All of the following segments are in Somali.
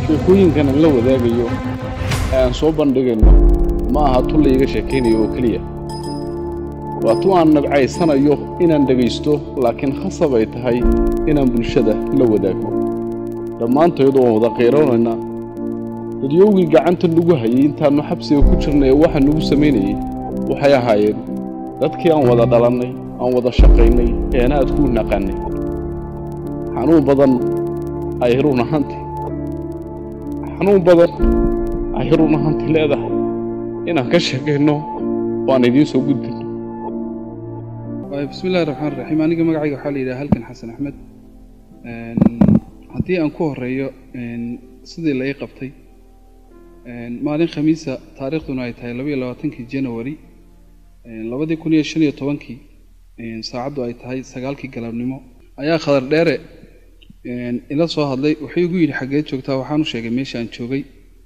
sheekooyinkan la wadaagayo aan soo bandhigayno ma aha tul iga sheekeynayo oo kaliya waa tu aan nabcaysanayo inaan dhageysto laakiin khasab ay tahay inaan bulshada la wadaago dhammaantood oo wada qeyroonayna dadyoogii gacanta nagu hayay intaanu xabsiga ku jirnay waxa nagu sameynayay waxay ahaayeen dadkii aan wada dhalanay aan wada shaqaynay ee aad ku naqanay xanuun badan ay run ahaantii leedahay inaan ka sheekayno waan idiin soo gudbino bismillahi rahmaani rahiim aniga magacayga waxa la yiraahdaa halkan xasan axmed haddii aan ku horeeyo sidii la ii qabtay maalin khamiisa taariikhduna ay tahay 22 January 2015 saacadu ay tahay 9 galabnimo ayaa khadar dheere ila soo hadlay wuxuu igu yiri xageed joogtaa waxaan u sheegay meesha aan joogay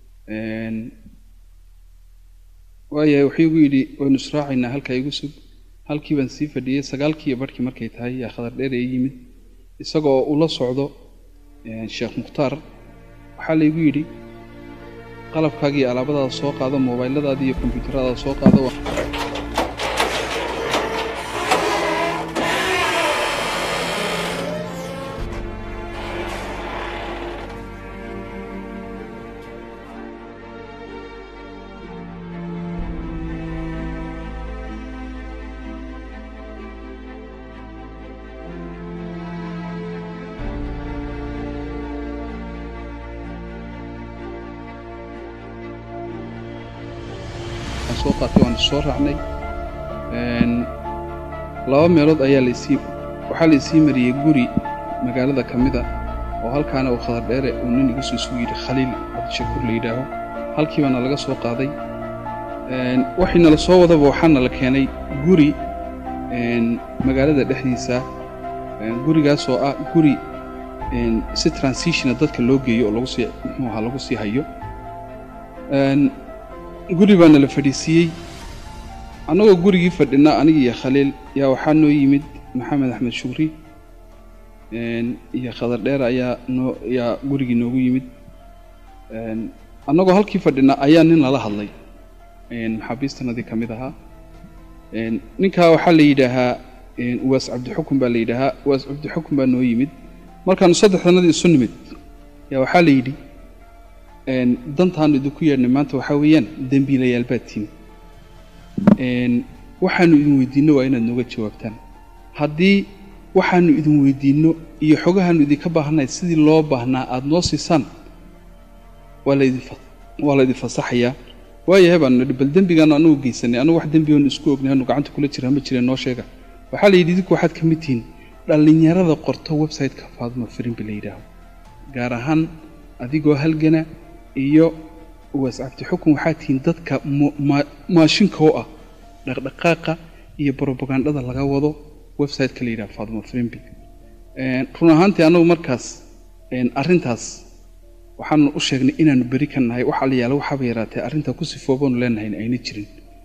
waayahay wuxuu igu yiri waan israacayna halka igu sug halkii baan sii fadhiyay 9 barkii markay tahay yaa khadar dheere yimid isagoo uu la socdo Sheekh Mukhtaar waxa la igu yiri qalabkaagii alaabadaada soo qaado mobiladaada iyo kombiyuutarada soo qaado soo qaatay waan soo raacnay laba meelood ayaa waxa la isii mariyay guri magaalada kamida oo halkaana uu khadar dheere uu nin igu soo yiri Khaliil Abdishakuur la yiraahdo halkii bana laga soo qaaday waxina la soo wadaba waxana la keenay guri magaalada dhexdiisa gurigaas oo ah guri si transition dadka loo geeyo oo lagu sii hayo guri baan la fadhiisiyay anagoo gurigii fadhina aniga iyo Khaliil yaa waxaa noo yimid Maxamed Axmed Shukri iyo khadar dheer ayaa gurigii noogu yimid anagoo halkii fadhina ayaa nin la hadlay maxaabiistanadii kamid ahaa ninka waxa la yiraahaa Uwaas Cabdi Xukum baa la yiraahaa Uwaas Cabdi Xukum baa noo yimid markaan saddexdanadii isu nimid yaa waxa la yiri dantaan idinku yeernay maanta waxa weeyaan dambiilayaal baatiin waxaanu idin weydiino waa inaad nooga jawaabtaan haddii waxaanu idin weydiino iyo xogahaanu idinka baahnay sidii loo baahnaa aad noo siisaan waa la idin fasaxayaa waayahay baan bal dambigan anagu geysanay anagu wax dambi oo isku ognaano gacanta kula jira ma jireen noo sheega waxa la yidhi idinku waxaad ka mid tihiin dhalinyarada qorto website-ka Faaduma Firimbi la yiraahdo gaar ahaan adigoo halgana iyo Uwaas Cabdi Xukum waxaa tiin dadka maashinka oo ah dhaqdhaqaaqa iyo propagandada laga wado website-ka la yiraahdo Faaduma Firimbi run ahaantii anagu markaas arrintaas waxaan u sheegnay inaanu bari ka nahay waxa la yaalo waxa yaraatay arrinta ku sifooban leenahay ayna jirin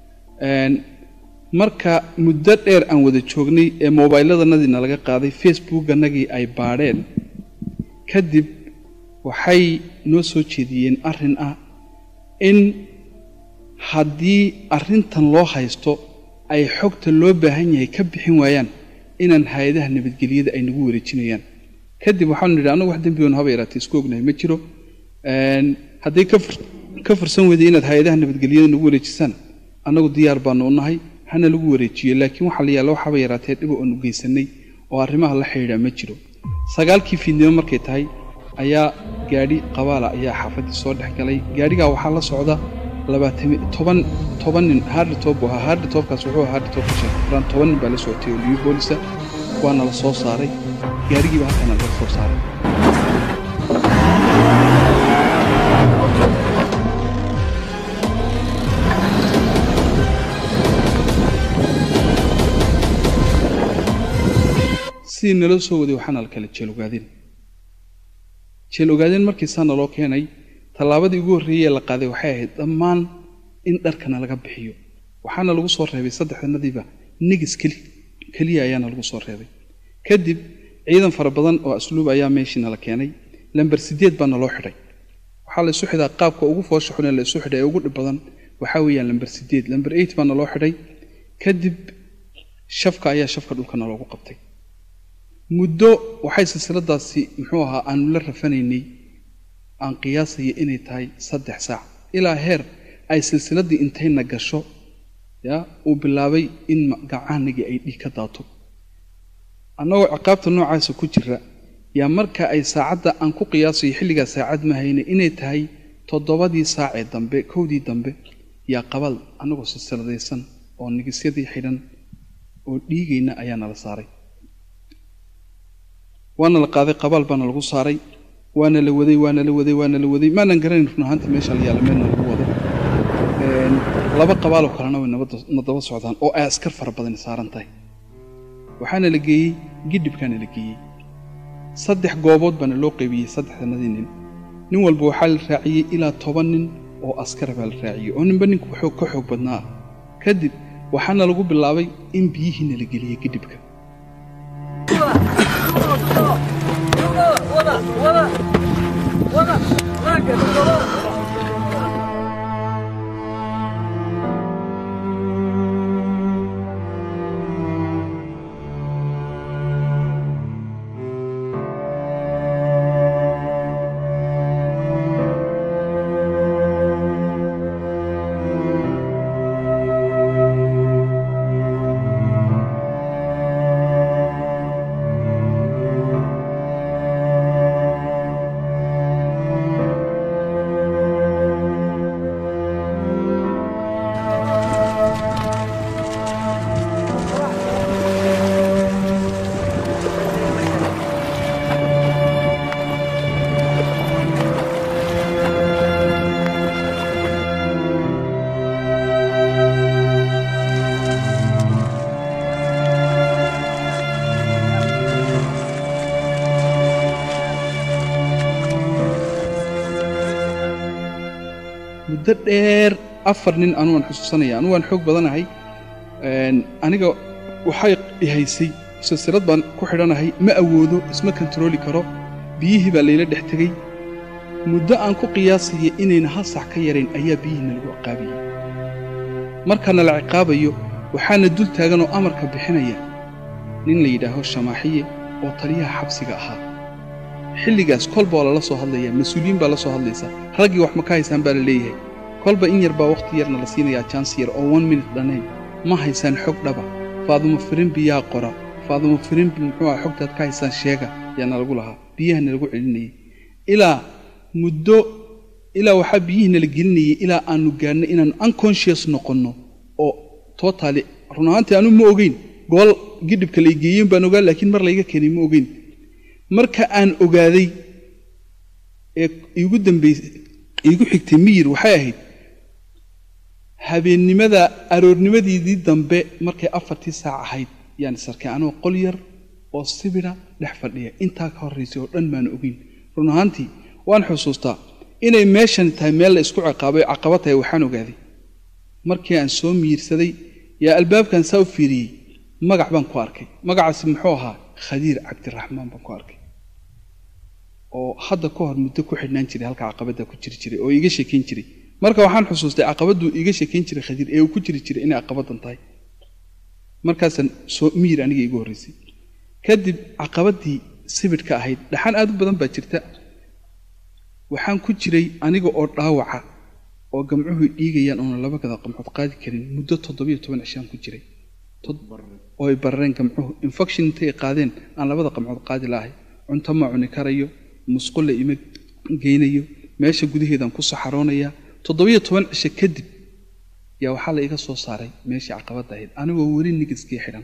marka muddo dheer aan wada joognay ee mobiladanadina laga qaaday Facebook-ganagii ay baadheen kadib waxay noo soo jeediyeen arrin ah in haddii arrintan loo haysto ay xogta loo baahan yahay ka bixin waayaan inaan hay'adaha nabadgelyada ay nagu wareejinayaan kadib waxaan nidhi anagu wax dambi oo haba yaraatay isku ognahay ma jiro haddii ka fursan weydii inaad hay'adaha nabadgelyada nagu wareejisaan anagu diyaar baan u nahay hana lagu wareejiyo laakiin waxa la yaalo waxa yaraatay dhib oo aanu geysanay oo arrimaha la xiriira ma jiro 9 fiidnimo markay tahay ayaa gaari qabaala ayaa xaafadii soo dhaxgalay gaariga waxa la socda 10 nin hard top-kaas wuxuu hard top shaqeeyaan 10 nin baa la socotay oo liyo booliska waana la soo saaray gaarigii baa halkan laga soo saaray si nala soo waday waxana la kala jeel ogaadeen markii sana loo keenay talaabadii ugu horeeyay la qaaday waxay ahayd dhammaan in dharkana laga bixiyo waxaana lagu soo reebay saddexdanadiiba nigis kaliya ayaana lagu soo reebay kadib ciidan fara badan oo asluub ayaa meeshina la keenay lambar 8 bana loo xiray waxaa la isu xidhaa qaabka ugu foosha xun ee la isu xidhay ee ugu dhib badan waxaa weeyaan lambar 8 lambar 8 baana loo xidhay kadib shafka ayaa shafka dhulkana loogu qabtay muddo waxay silsiladaasi muxuu ahaa aanu la rafanaynay aan qiyaasay inay tahay 3 saac ilaa heer ay silsiladii intayna gasho ya uu bilaabay in gacaanigi ay dhig ka daato annagoo ciqaabta noocaas ku jira yaa marka ay saacada aan ku qiyaasay xilliga saacad ma hayne inay tahay 7 saac ee dambe 1 dambe yaa qabal annagoo silsiladaysan oo nigisyadii xidhan oo dhiigayna ayaa nala saaray waana la qaaday qabal baana lagu saaray waana la waday maanan garanin runaantii meesha la yaalmeena lagu wado laba qabaal oo kalena way nabada socdaan oo ay askar fara badan saaran tahay waxaana la geeyay gidibkana la geeyay 3 goobood baana loo qaybiyay 3 nin walba waxa la raaciyay ilaa 10 nin oo askar baa la raaciyay oo ninba ninku ka xoog badnaa kadib waxaana lagu bilaabay in biyihiina la geliyay gidibka dheer 4 nin aanu xusuusanaya aanu waan xoog badanahay aniga waxay ihaysay silsilad baan ku xidhanahay ma awoodo isma controli karo biyihii baa leeyla dhex tagay muddo aan ku qiyaasay inayna hal sax ka yareen ayaa biyihii lagu ciqaabiyay markana la ciqaabayo waxaana dul taagan oo amarka bixinaya nin la yiraahdo Shamaaxiye oo taliyaha xabsiga ahaa xilligaas kolba la soo hadlaya mas'uuliyiin baa la soo hadlaysa ragii wax ma ka haysan baa la leeyahay kolba in yar baa waqti yarna la siinaya chance yar oo 1 minute dhaneen ma haysan xog dhaba Faadumo Firin biyaa qora Faadumo Firin muxuu ah xogtaad ka haysan sheega yana lagu lahaa biyahana lagu celinayay ilaa muddo ilaa waxa biyihina la gelinayay ilaa aanu gaarnay inaan unconscious noqono oo totally runaantii aanu ma ogeyn gool gidibka la geeyeen baan ogaa laakiin mar la iga keenay ma ogeyn marka aan ogaaday ee igu dambeysay igu xigtay miyir waxay ahayd habeennimada aroornimadii dambe markay 4 saac ahayd yaan sarkay anoo qol yar oo sibira dhex fadhiya inta ka horeysay oo dhan maan ogeyn runaantii waan xusuustaa inay meeshan tahay meel la isku ciqaabay caqabad ay waxaan ogaaday markii aan soo miirsaday yaa albaabkan soo fiiriyay magac baan ku arkay magacaasi muxuu ahaa Khadiir Cabdiraxmaan baan ku arkay oo hadda ka hor muddo ku xidhnaan jiray halka caqabada ku jiray oo iga sheekin jiray marka waxaan xusuustay caqabadu iga sheekin jiray Khadiir ee uu ku jiray inay caqabadan tahay markaasan soo miir aniga igu horeysay kadib caqabadii sibidhka ahayd dhaxan aad u badan baa jirta waxaan ku jiray aniga oo dhaawaca oo gamcuhu dhiigayaan oo laba kada qamxood qaadi karin muddo 17 cishaan ku jiray oo ay barreen gamcuhu infection intay qaadeen aan labada qamxood qaadi lahayn cunto ma cuni karayo musqul ima geynayo meesha gudaheedan ku saxaroonaya 17 cisho kadib yaa waxa la iga soo saaray meesha caqabada ahayd anigoo wari nigiskii xidhan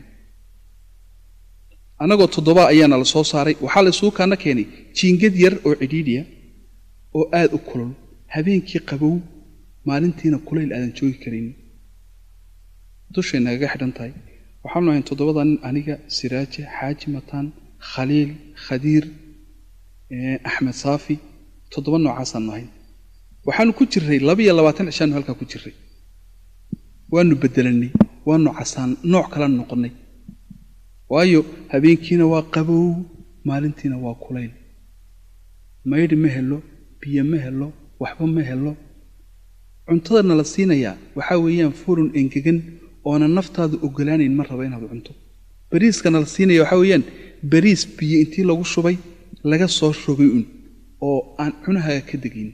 anagoo 7 ayaana la soo saaray waxa la soo kana keenay jiingad yar oo cidhiidhiya oo aad u kulul habeenkii qabow maalintiina kuleyl aadan joogi karin dushayna naga xidhan tahay waxaan nahay 7 nin aniga Siraaje Xaaji Mataan Khaliil Khadiir Ahmed Saafi 7 noocaasan nahay waxaan ku jiray 22 cishaan halka ku jiray waanu bedelanay waanu casaan nooc kala noqonay waayo habeenkiina waa qabow maalintiina waa kuleyl mayri ma helo biyo ma helo waxba ma helo cuntadana la siinayaa waxa weeyaan furun engegan oo naftaadu ogolaanayn ma raba inaad cunto bariiskana la siinaya waxa weeyaan bariis biyo intii lagu shubay laga soo rogay oo aan cunaha ka dagin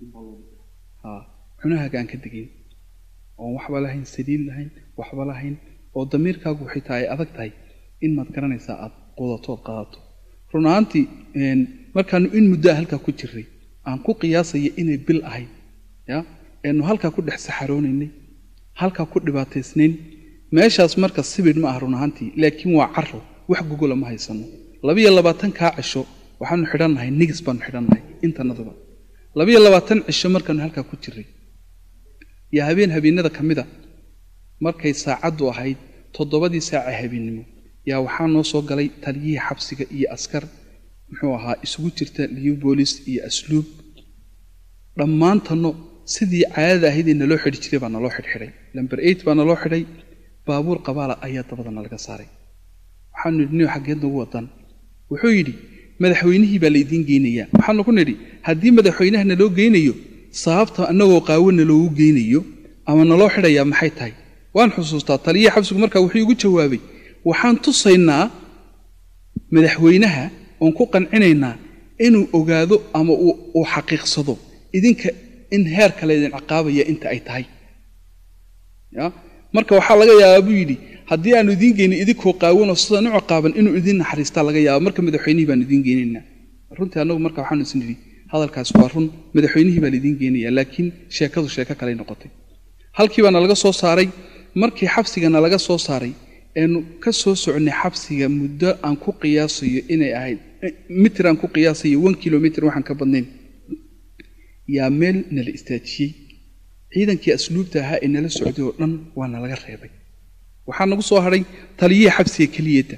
cunaha aan ka dagin oo waxba lahayn saliid lahayn waxba lahayn oo damiirkaagu xitaa ay adag tahay in maad garanaysaa aad qodato qaadato runaantii markaan in muddo halka ku jiray aan ku qiyaasay inay bil ahayd ya inuu halka ku dhex saxaroonaynay halka ku dhibaataysnayn meeshaas marka sibir ma ah runaantii laakiin waa carro wax gogol ma haysano 22 ka cisho waxaanu xidhanahay nigis baan xidhanahay inta nadaba 22 cisho markaan halka ku jiray ya habeenada kamida markay saacadu ahayd 7 saac habeenimo yaa waxaan noo soo galay taliyihii xabsiga iyo askar muxuu ahaa isugu jirta liyo booliis iyo asluub dhammaantano sidii caadada ahayd in loo xidhi jiray baa loo xidhay number 8 baa loo xidhay baabuur qabaala ayaa dabadana laga saaray waxaan nidhnay xageed ugu wadan wuxuu yiri madaxweynihii baa la idin geenaya waxaan ku nidhi hadii madaxweynaha loo geenayo sababta anagoo qaawina loogu geenayo ama naloo xidhaya maxay tahay waan xusuustaa taliyihii xabsigu markaa wuxuu igu jawaabay waxaan tusaynaa madaxweynaha oo ku qancinaynaa inuu ogaado ama uu xaqiiqsado idinka in heer kale idin ciqaabaya inta ay tahay ya marka waxa laga yaabaa buu yiri hadii aanu idin geenin idinkoo qaawano sida nooc qaaban inuu idin naxariista laga yaabo marka madaxweynihi baan idin geeninaa runtii anagu marka waxaan isnidi hadalkaas waa run madaxweynihi baan idin geenaya laakiin sheekadu sheeko kale noqotay halkii baan laga soo saaray markii xabsigana laga soo saaray eenu ka soo soconay xabsiga muddo aan ku qiyaasayo inay ahayd mitir aan ku qiyaasayo 1 kilometer waxaan ka badnayn yaa meel nala istaajiyay ciidankii asluubta ahaa ee nala socday oo dhan waa laga reebay waxaa nagu soo haray taliyihii xabsiga keliyada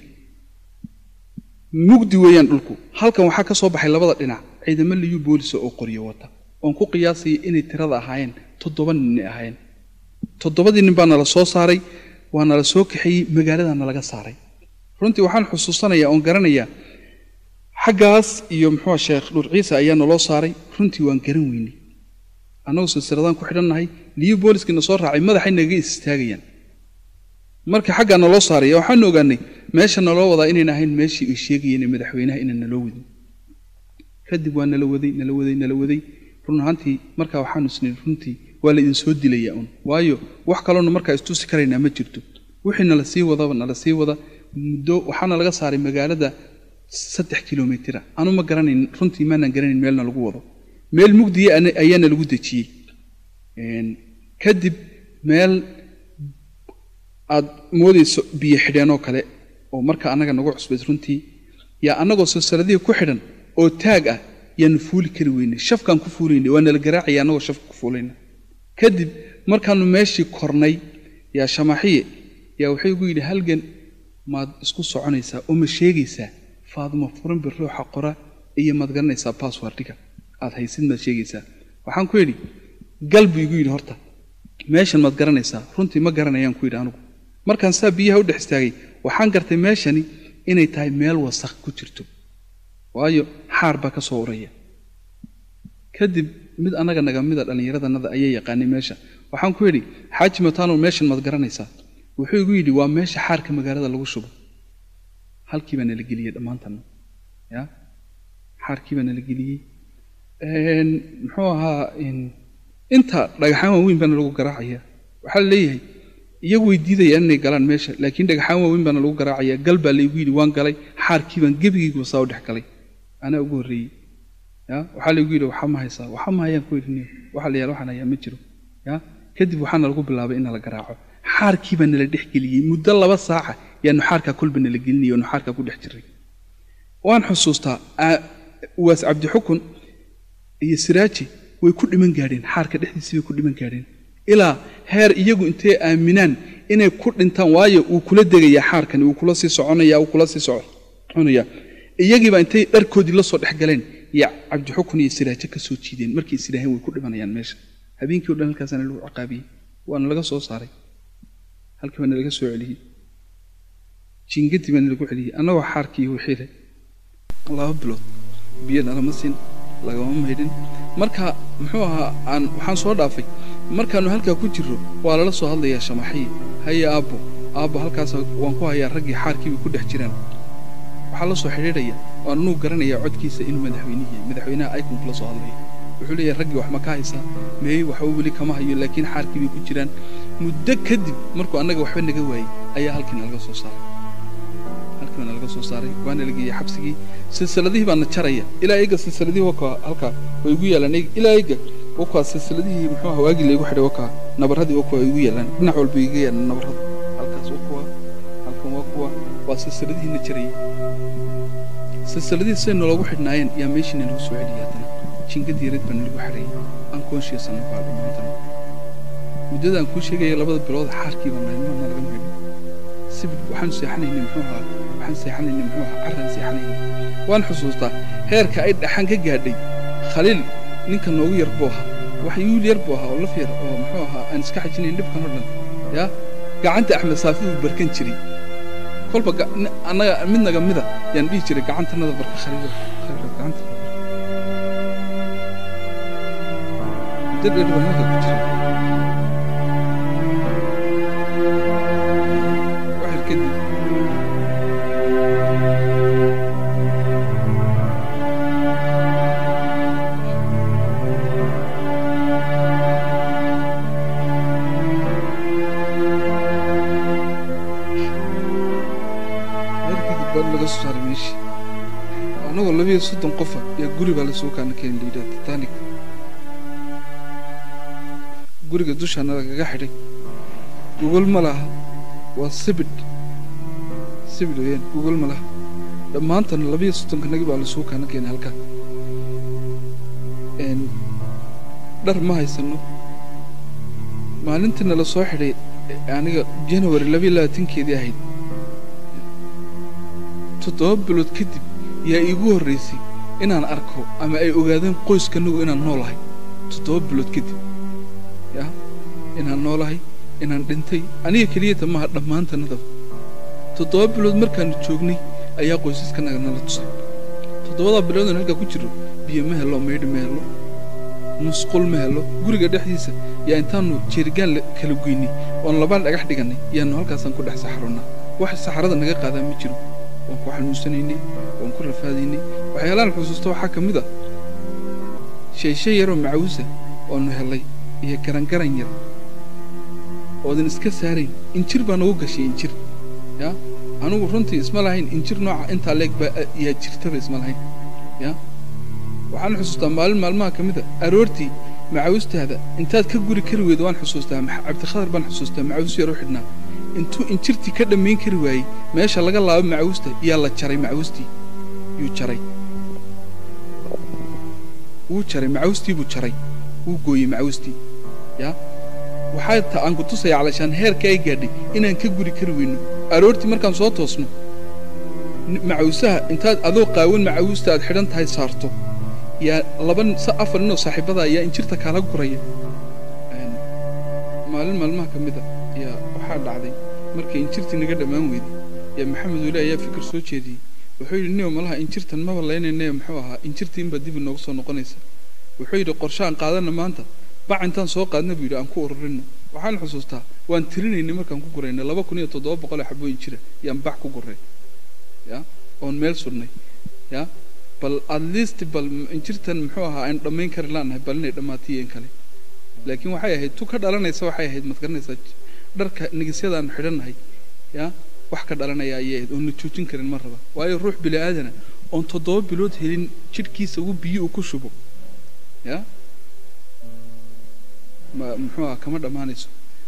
mugdi weeyaan dhulku halkan waxaa ka soo baxay labada dhinac ciidamo liyo booliis oo qoriyo wata oo ku qiyaasay inay tirada ahaayeen 7 nin ahaayeen 7 nin baa la soo saaray waana la soo kaxeeyay magaaladana laga saaray runtii waxaan xusuusanayaa oo garanayaa xagaas iyo muxuu sheekh Nur Ciise ayaa noo saaray runtii waan garan weynay anagu silsiladan ku xidhanahay liyo booliiskina soo raacay madaxay naga istaagayaan marka xagga noo saaray waxaan ogaanay meesha naloo wada inay ahayn meeshii ay sheegayeen madaxweynaha inaan naloo wadin kadib waa nala waday runaantii marka waxaan isnay runtii waa la idin soo dilayaa waayo wax kale oo marka istuusi karayna ma jirto wixii nala sii wada muddo waxaana laga saaray magaalada 3 kilometer anu ma garanayn runtii ma aanan garanayn meelna lagu wado meel mugdi ayaana lagu dajiyay kadib meel aad moodayso biyo xidheen oo kale oo marka anaga nagu cusbay runtii yaa anagoo silsiladii ku xidhan oo taag ah yaan fuuli kari weynay shafkan ku fuuleynay waana la garaacay anagoo shafka ku fuuleynay kadib markaanu meeshii kornay yaa shamaxiye yaa wuxuu igu yiri halgan maad isku soconaysaa oo ma sheegaysaa Faaduma furan bir ruuxa qora iyo maad garanaysaa passwordka aad haysid ma sheegaysaa waxaan ku yiri galbi igu yiri horta meeshan maad garanaysaa runtii ma garanayaan ku yiri anigu markaan biyaha u dhex istaagay waxaan gartay meeshani inay tahay meel wasakh ku jirto waayo xaar ba ka soo uraya kadib mid anaga naga mid dhalinyaradana ayay yaqaanay meesha waxaan ku yiri xaaji mataano meeshan maad garanaysaa wuxuu igu yiri waa meesha xaarka magaalada lagu shubo halkii baan la geliyay dhamaantan ya xaarkii baan la geliyay muxuu ahaa inta dhagaxaan weyn baan lagu garaacaya waxa leeyahay iyagu weydiidayaan inay galaan meesha laakiin dhagaxaan weyn baan lagu garaacaya galba la igu yiri waan galay xaarkii baan gabigaygu soo dhex galay ana ugu horeeyay ya waxa la igu yiri waxa ma haysaa waxa ma hayaan ku yiri waxa la yaal waxaan ayaa ma jiro ya kadib waxaan lagu bilaabay in la garaaco xaarkii baan la dhex geliyay muddo 2 saac yaanu xaarka kulbina la gelinayo oo xaarka ku dhex jiray waan xusuustaa waas Cabdi Xukun iyo Siraaji way ku dhiman gaadeen xaarka dhexdiisa way ku dhiman gaadeen ilaa heer iyagu intee aaminaan inay ku dhintaan waayo uu kula degaya xaarkan uu kula sii soconaya iyagiiba intay dharkoodii la soo dhex galeen ya Cabdi Xukun iyo Siraaji ka soo jiideen markii Siraahay way ku dhimanayaan meesha habeenkii oo dhan halkaasna lagu ciqaabiyay waana laga soo saaray halkii waana laga soo celiyay jingadi baan lagu celiyay anagoo xaarkii wixii Allah bilood biyana lama siin lagama maydhin marka muxuu ahaa waxaan soo dhaafay markaanu halkaa ku jirro waa lala soo hadlayaa shamaxii haye aabbo halkaas waan ku hayaa raggii xaarkiiba ku dhex jiraan waxaa la soo xidhiidhaya waan anuu garanayaa codkiisa inuu madaxweynaha iconka la soo hadlaya wuxuu leeyahay raggii wax ma ka haysaa meey waxba weli kama hayo laakiin xaarkii bay ku jiraan muddo kadib markuu annaga waxba naga waayey ayaa halkiina laga soo saaray waana la geeyey xabsigii silsiladihii baana jaraya ilaa iyaga silsiladihii wakaa halkaa way igu yaalaan ilaa iyaga wakaa silsiladihii muxuu ahaa waagii laygu xidhay wakaa nabarradii wakaa way igu yaalaan dhinac walba iga yaalaan nabarrada halkaas halkan waa silsiladihiina jarayay silsiladihii siday naloogu xidhnaayeen yaa meeshiina lagu soo celiyay haddana jingad yareed baa nalagu xidhayay aan koonshiyasanno baa dhammaantana muddada aan kuu sheegaya 2 bilood xaarkii baa nalaga maydhin sibid waxaan seexanaynay muxuu ahaa carran seexanaynay waan xusuustaa heerka ay dhaxan ka gaadhay khaliil ninka noogu yar buu ahaa wax yuul yar buu ahaa oo laf yar oo muxuu ahaa aan iska xajinayn dhibkan oo dhan yaa gacanta axmed saafi uu barkan jiray kolba annaga midnaga mida yaan dhihi jiray gacantanada barka khaliil gacanta dad dad waxaa ku jiray anagoo 230 qof ya guri baa la soo kaana keen liida Titanic guriga dushana lagaga xidhay Google ma laha waa sibid weeyaan Google ma laha dhammaantan 230 kanagi baa la soo kaana keen halka dhar ma haysano maalintii la soo xidhay aniga January 22keedii ahayd 7 bilood kadib yaa iigu horreysay inaan arko ama ay ogaadeen qoyskanagu inaan noolahay 7 bilood kadib inaan noolahay inaan dhintay aniga kaliya ma dhammaantanada 7 bilood markaan joognay ayaa qoysaskanaga nala tusay 7 bilood halka ku jiro biyo ma helo meedh ma helo musqul ma helo guriga dhexdiisa yaa intaanu jeerigaan kala goynay oo labaan dhagax dhiganay yaanu halkaasaan ku dhex saxarona wax saxarada naga qaadaa ma jiro waxaan muusanaynay waan ku rafaadaynay waxyaalahan xusuusta waxa kamid ah shay yar oo macawisa oo nu helay iyo garan yar oo dan iska saarayn injir baan ugu gashay injir anigu runtii isma lahayn injir nooca inta leeg baa yaa jirtaba isma lahayn waxaan xusuustaa maalmaha kamid ah aroortii macawistaada intaad ka guri kari weyd waan xusuustaa Cabdi Khadar baan xusuustaa macawis yar oo xidhnaa intuu injirtii ka dhameyn kari waayay meesha laga laabo macawista yaa la jaray macawistii wuu jaray macawistii buu jaray wuu gooyey macawistii waxay aan ku tusay calashaan heerka ay gaadhay inaan ka guri kari weyno aroortii markaan soo toosno macawisaha intaad adoo qaawan macawista aad xidhan tahay saarto yaa 4 nin oo saaxiibada ayaa injirta kala guraya maalmaha kamid ah yaa waxaa dhacday markii injirtii naga dhamaan weyday yaa maxamed wali ayaa fikir soo jeediyay wuxuu yidhi niyo malaha injirtan ma walaynayna muxuu ahaa injirtii inba dib inoogu soo noqonaysa wuxuu yidhi qorshaan qaadana maanta bac intaan soo qaadna buu yidhi aan ku ururino waxaan xusuustaa waan tirinaynay markaan ku guraynay 2700 xabo injira yaan bac ku guray oon meel surnay bal at least bal injirtan muxuu ahaa aan dhammayn kari laanahay bal inay dhammaatiyeen kale laakiin waxay ahayd tu ka dhalanaysa waxay ahayd madgaranaysa dharka nigisyadaan xidhanahay wax ka dhalanaya ayay oo na joojin karin mar raba waayo ruux bili aadana oon 7 bilood helin jidhkiisa uu biyo ku shubo muxuu ahaa kama dhamaanayso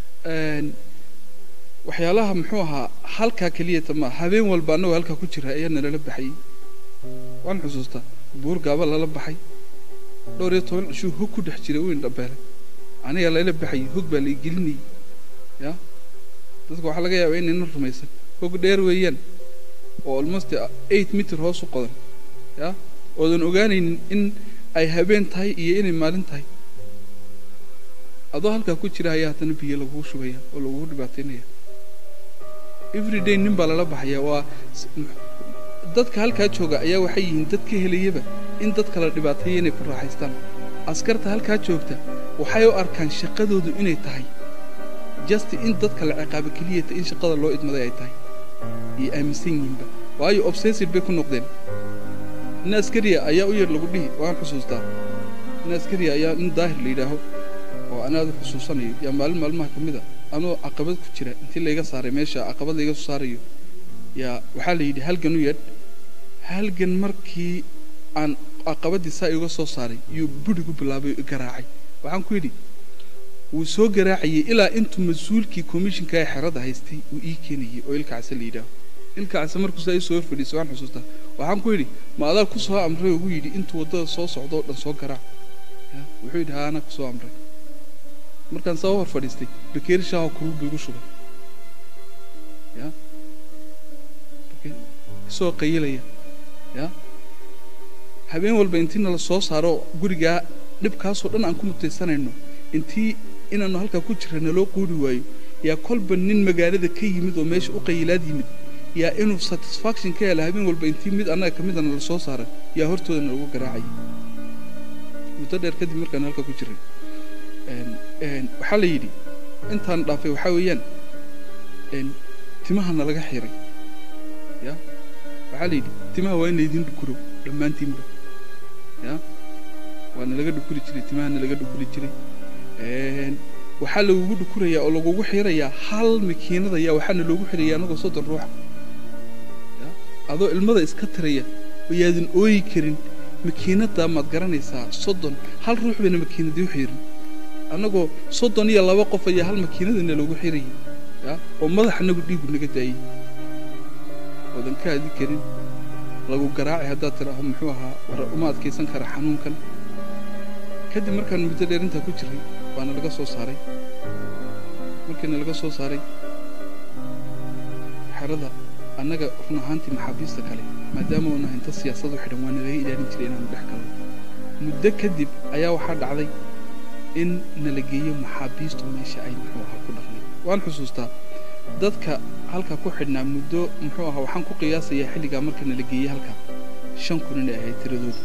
waxyaalaha muxuu ahaa halka kaliya tama habeen walba anoo halka ku jira ayaa nala baxay waan xusuustaa buur gaaba lala baxay 12 cisho hog ku dhex jiray weyn dhabeelay aniga la baxay hog baa la gelinay dadku waxa laga yaabaa inay rumaysan hog dheer weeyaan oo almost 8 mitir hoos u qodan oo dan ogaanayn in ay habeen tahay iyo inay maalin tahay adoo halka ku jira ayaa tan biyo lagu shubaya oo lagu dhibaateynaya every day nin baa la baxaya waa dadka halkaa jooga ayaa waxay yihiin dad ka helayaba in dad kala dhibaateeyo inay ku raaxaystaan askarta halkaa joogta waxay u arkaan shaqadoodu inay tahay just in dadka la ciqaabo keliyata in shaqada loo idmaday ay tahay iyo aaminsan yihiinba waayo obsessive bay ku noqdeen nin askariya ayaa u yar lagu dhihi waan xusuustaa nin askariya ayaa nin daahir la yidhaaho oo anaad u xusuusanayo yaa maalin maalmaha ka mid a anoo caqabad ku jira intii layga saaray meesha caqabad layga soo saarayo yaa waxaa la yidhi halgan u yeedh halgan markii aan caqabadii saa iga soo saaray yuu budhigu bilaabay garaacay waxaan ku yidhi wuu soo garaacayay ilaa intuu mas-uulkii commissionka ee xerada haystay uu ii keenayay oo ilkacase la yidhaaho ilkacase markuu saa ii soo horfadhiisay waan xusuustaa waxaan ku yidhi ma adaa ku soo amray ugu yidhi intuu waddada soo socdo oo dhan soo garaac wuxuu yidhi haa anaa ku soo amray markaan saa u hor fadhiistay bakeeri shaahoo kulul buu igu shubay ya isoo qayilaya ya habeen walba intii nala soo saaro gurigaa dhibkaasoo dhan aan ku mutaysanayno intii inaannu halkaa ku jirra naloo quuri waayo yaa kolba nin magaalada ka yimid oo meesha u qayilaad yimid yaa inuu satisfaction ka hela habeen walba intii mid annaga ka mida nala soo saaray yaa hortooda nalagu garaacayay muddo dheer kadib markaan halkaa ku jirray waxaa la yidhi intaan dhaafay waxaa weeyaan timahana laga xiray ya waxaa la yidhi timaha waa in laydin dhukuro dhammaantiinba ya waana laga dhukuri jiray timahana laga dhukuri jiray waxaa lagugu dhukurayaa oo lagugu xirayaa hal makiinada ayaa waxaana loogu xirayaa anagoo 30 ruuxa ya adoo ilmada iska tiraya oo yaadan ooyi karin makiinada maad garanaysaa 30 hal ruux bayna makiinadii u xirin anagoo 32 qof ayaa hal makiinadana loogu xirayay ya oo madaxanagu dhiigu naga daayay wadan ka adii karin lagu garaacay haddaad tiraahdo muxuu ahaa war uma adkaysan kara xanuunkan kadib markaan muddo dheer intaa ku jiray waana laga soo saaray markiina laga soo saaray xerada annaga run ahaantii maxaabiista kale maadaama uuna inta siyaasadu xidhan waana laga ilaalin jiray inaanu dhex galno muddo kadib ayaa waxaa dhacday in nala geeyo maxaabiistu meesha ay muxuu ahaa ku dhaqnay waan xusuustaa dadka halka ku xidhnaa muddo muxuu ahaa waxaan ku qiyaasayaa xilligaa marka nala geeyey halka 5,000 inay ahayd tiradoodu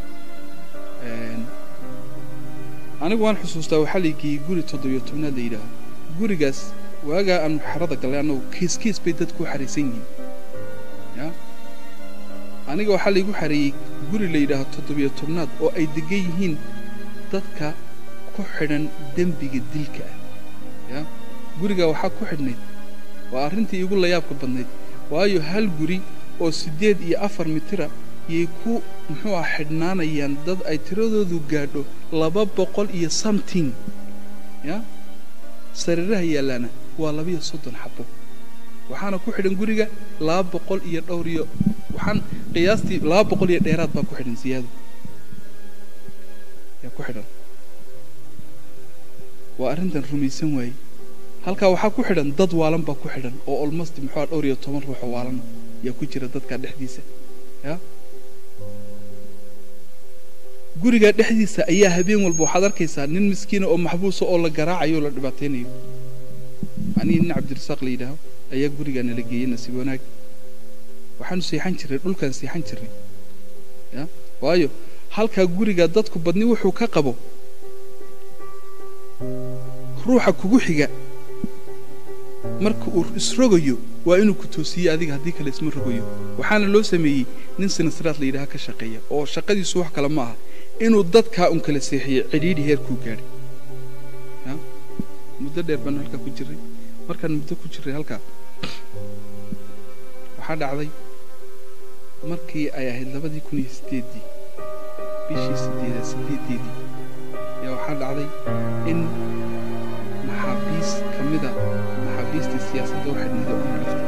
anigu waan xusuustaa waxaa la geeyey guri 17 la yidhaaho gurigaas waagaa aan xarada galay annagu kiis bay dadku u xariisan yihiin ya aniga waxaa laygu xareeyey guri la yidhaaho 17 oo ay degan yihiin dadka ku xidhan dembiga dilka ah ya guriga waxaa ku xidhnayd waa arrintii igu la yaabka badnayd waayo hal guri oo 8 iyo 4 mitira yay ku muxuu ah xidhnaanayaan dad ay tiradoodu gaadho 200 iyo something ya sariiraha yaalaana waa 230 xabo waxaana ku xidhan guriga 200 iyo dhowr iyo waxaan qiyaastii 200 iyo dheeraad baa ku xidhan siyaado ya ku xidhan waa arrintan rumaysan waayey halkaa waxaa ku xidhan dad waalan baa ku xidhan oo almost muxuu dhowr iyo 10 ruux oo waalan yaa ku jira dadka dhexdiisa ya guriga dhexdiisa ayaa habeen walba waxaad arkaysaa nin miskiin oo maxbuus oo la garaacayo la dhibaateynayo ani nin Cabdirasaaq la yidhaaho ayaa guriga nala geeyay nasiib wanaag waxaan seexan jiray dhulkan seexan jiray ya waayo halka guriga dadku badni wuxuu ka qabo ruuxa kugu xiga marka uu isrogayo waa inuu ku toosiyo adiga hadii kale isma rogayo waxaana loo sameeyay nin sinasraad la yidhaaho ka shaqeeya oo shaqadiisu wax kale ma aha inuu dadka un kala seexiyo cidhiidhi heer ku gaadhay ya muddo dheer baan halka ku jiray markaan muddo ku jiray halka waxaa dhacday markii ay ahayd 2008 bishii 8 yaa waxaa dhacday in maxaabiis kamida maxaabiista siyaasadda u xidhnida oo nalaftay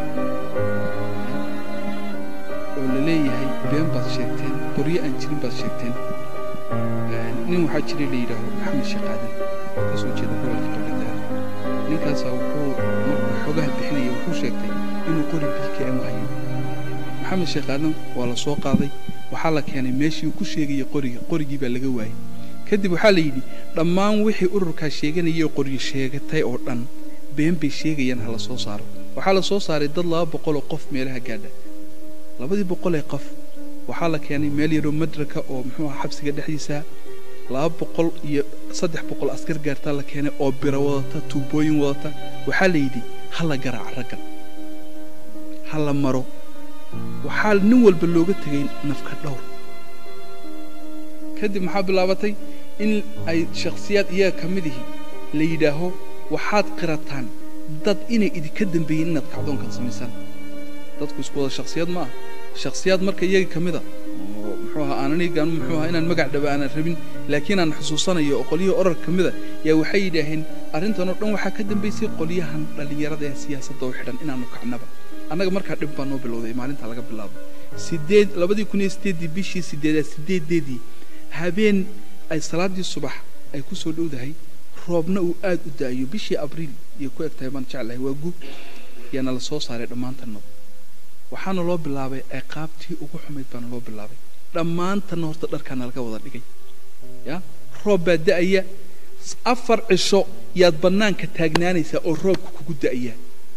oo la leeyahay been baad sheegteen qoryo aan jirin baad sheegteen nin waxaa jiray la yidhaaho maxamed sheekh aadan oo ka soo jeeda gobolka Qardhaar ninkaasaa wuxuu markuu xogaha bixinaya wuxuu sheegtay inuu qori BKM hayo maxamed sheekh aadan waa la soo qaaday waxaa la keenay meeshii uu ku sheegay qorigii baa laga waayay kadib waxaa la yidhi dhammaan wixii ururkaa sheeganayay qoryo sheegatay oo dhan been bay sheegayaan hala soo saaro waxaa la soo saaray dad 200 oo qof meelaha gaadha labadii boqol ee qof waxaa la keenay meel yaroo madraka oo muxuu ahaa xabsiga dhexdiisa 200 iyo 300 askar gaartaa la keenay oo biro wadata tuubooyin wadata waxaa la yidhi hala garaac ragga hala maro waxaa nin walba looga tagay nafka dhowr kadib maxaa bilaabatay in ay shakhsiyaad iyaga ka mid yihiin la yidhaaho waxaad qirataan dad inay idinka dambeeyeen inaad kacdoonkan samaysaan dadku isku wada shakhsiyad ma aha shakhsiyaad marka iyaga ka mid ah muxuu ahaa aananigan muxuu ahaa inaan magac dhaba aanan rabin laakiin aan xusuusanayo oo qoliyihii orar ka mid ah yaa waxay yidhaaheen arrintan oo dhan waxaa ka dambaysay qoliyahan dhallinyarada ee siyaasadda u xidhan inaanu kacnaba annaga markaa dhib baa noo bilowday maalintaa laga bilaabo 2008 bishii 8 habeen ay salaadii subax ay ku soo dhowdahay roobna uu aad u daayo bishii abriil iyo ku egtahay baan jeclahay waa guub yana la soo saaray dhammaantanna waxaana loo bilaabay ciqaabtii ugu xumayd baana loo bilaabay dhammaantanna horta dharkaana laga wada dhigay ya roob baa da'aya 4 cisho yaad bannaanka taagnaanaysaa oo roobku kugu da'aya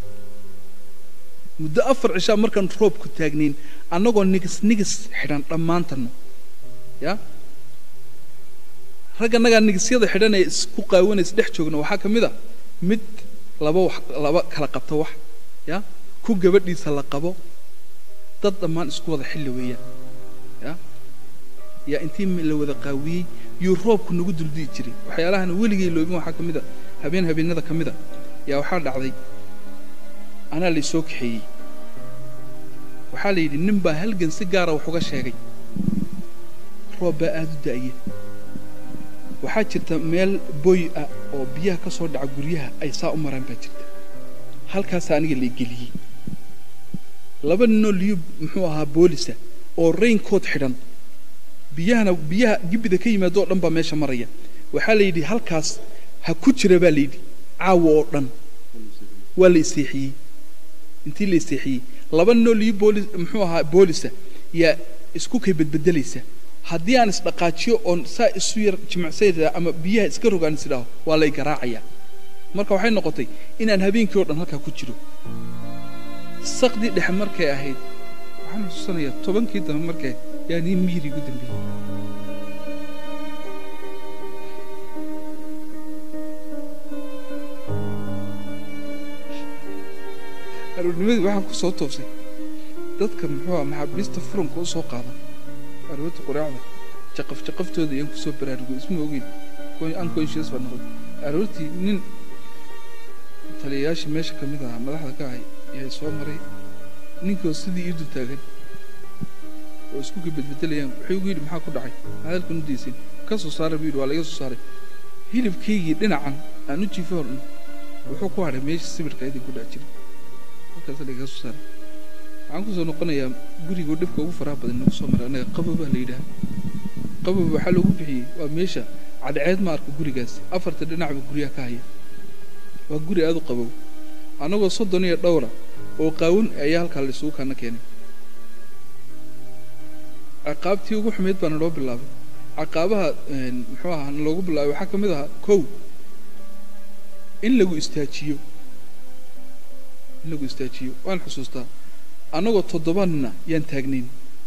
muddo 4 cisho markaan roobku taagnayn annagoo nigis xidhan dhammaantanna ya raganaga nigisyada xidhan ee isku qaawanaysa dhex joogna waxaa ka mid ah mid laba kala qabta wax ya ku gabadhiisa la qabo dad dhammaan isku wada xilli weeyaan ya intii la wada qaawiyey iyo roobku nagu duldii jiray waxyaalahan weligay loobin waxaa ka mid ah habeenada ka mid ah yaa waxaa dhacday anaa la soo kaxeeyey waxaa la yidhi nin baa halgan si gaara wax uga sheegay roob baa aad u da'aya waxaa jirta meel boy ah oo biyaha ka soo dhaca guryaha ay saa u maraan baa jirta halkaas aniga la geliyey laba ninoo liyo muxuu ahaa boolisa oo raincoat xidhan biyaha gibida ka yimaado dhan baa meesha maraya waxaa la yidhi halkaas ha ku jira baa la yidhi caawo oo dhan waa la iseexiyey intii la iseexiyey laba ninoo liyo boolis muxuu ahaa boolisa yaa isku kay bedbedelaysa haddii aan isdhaqaajiyo oon saa isu yar jimicsayda ama biyaha iska rogaan sidaaho waa lay garaacayaa marka waxay noqotay inaan habeenkii oo dhan halkaa ku jiro saqdii dhexe markay ahayd waxaan xusuusanayaa 10kii dambe markay yaa nin miyir igu dambeeyey aroornimadii waxaan ku soo toosay dadka muxuu ahaa maxaabiista furanka u soo qaadan aroorta quraacda jaqaftooda ayaan kusoo baraarugo isma ogeyn unconscious baa noqday aroortii nin taliyayaasha meesha ka mid ahaa madaxda ka ahay ayaa soo maray ninkoo sidii ii dul taagan oo isku bedbedelayaan waxay ugu yidhi maxaa ku dhacay hadalkan u diisin ka soo saaray buu yidhi waa laga soo saaray hilibkaygii dhinacan aan u jiifay hor dhan wuxuu ku hadhay meesha sibirka idin ku dhac jiray halkaas laga soo saaray waxaan ku soo noqonayaa guriga dhibka ugu faraha badan nagu soo maray anaga qababa la yidhaah qababa waxaa loogu bixiyey waa meesha cadceed ma arka gurigaas afarta dhinacba guryaha ka haya waa guri aad u qabow annagoo 30 iyo dhowra oo qaawin ayaa halkaa la isugu kana keenay ciqaabtii ugu xumayd baana loo bilaabay ciqaabaha muxuu ahaa loogu bilaabay waxaa ka mid ahaa kow in lagu istaajiyo waan xusuustaa annagoo 7 nina yaan taagnayn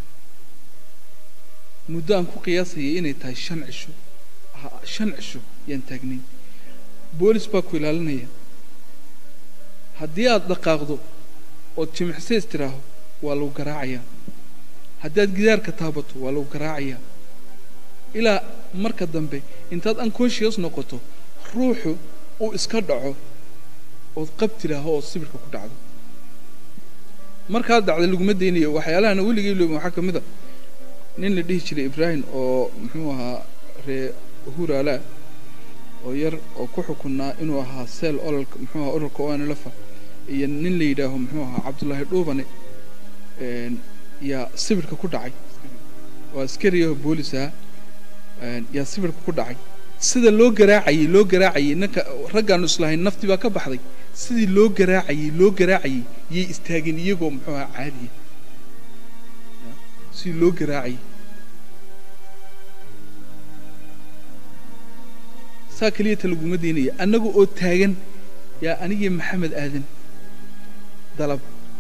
muddo aan ku qiyaasayay inay tahay 5 cisho yaan taagnayn boolis baa ku ilaalinaya haddii aad dhaqaaqdo oo jimicsays tiraaho waa lagu garaacayaa haddaad gidaarka taabato waa lagu garaacayaa ilaa marka dambe intaad unconscious noqoto ruuxu uu iska dhaco ood qab tiraaho oo sibirka ku dhacdo markaa dhacday laguma deynayo waxyaalahan weligay loo waxa kamid ah nin la dhihi jiray Ibrahim oo muxuu ahaa ree huraala oo yar oo ku xukunaa inuu ahaa seel ololka muxuu ahaa ololka oo aan lafa iyo nin la yiraahdo muxuu ahaa Cabdullaahi Dhuubane yaa sibirka ku dhacay waa askariyo boolisa yaa sibirka ku dhacay sida loo garaacay ninka raggan islahayn nafti baa ka baxday sidii loo garaacay yey istaagin iyagoo muxuu ahaa caadi si loo garaacay saakaliya laguma deynaya annagu oo taagan yaa anigii maxamed aadan dalab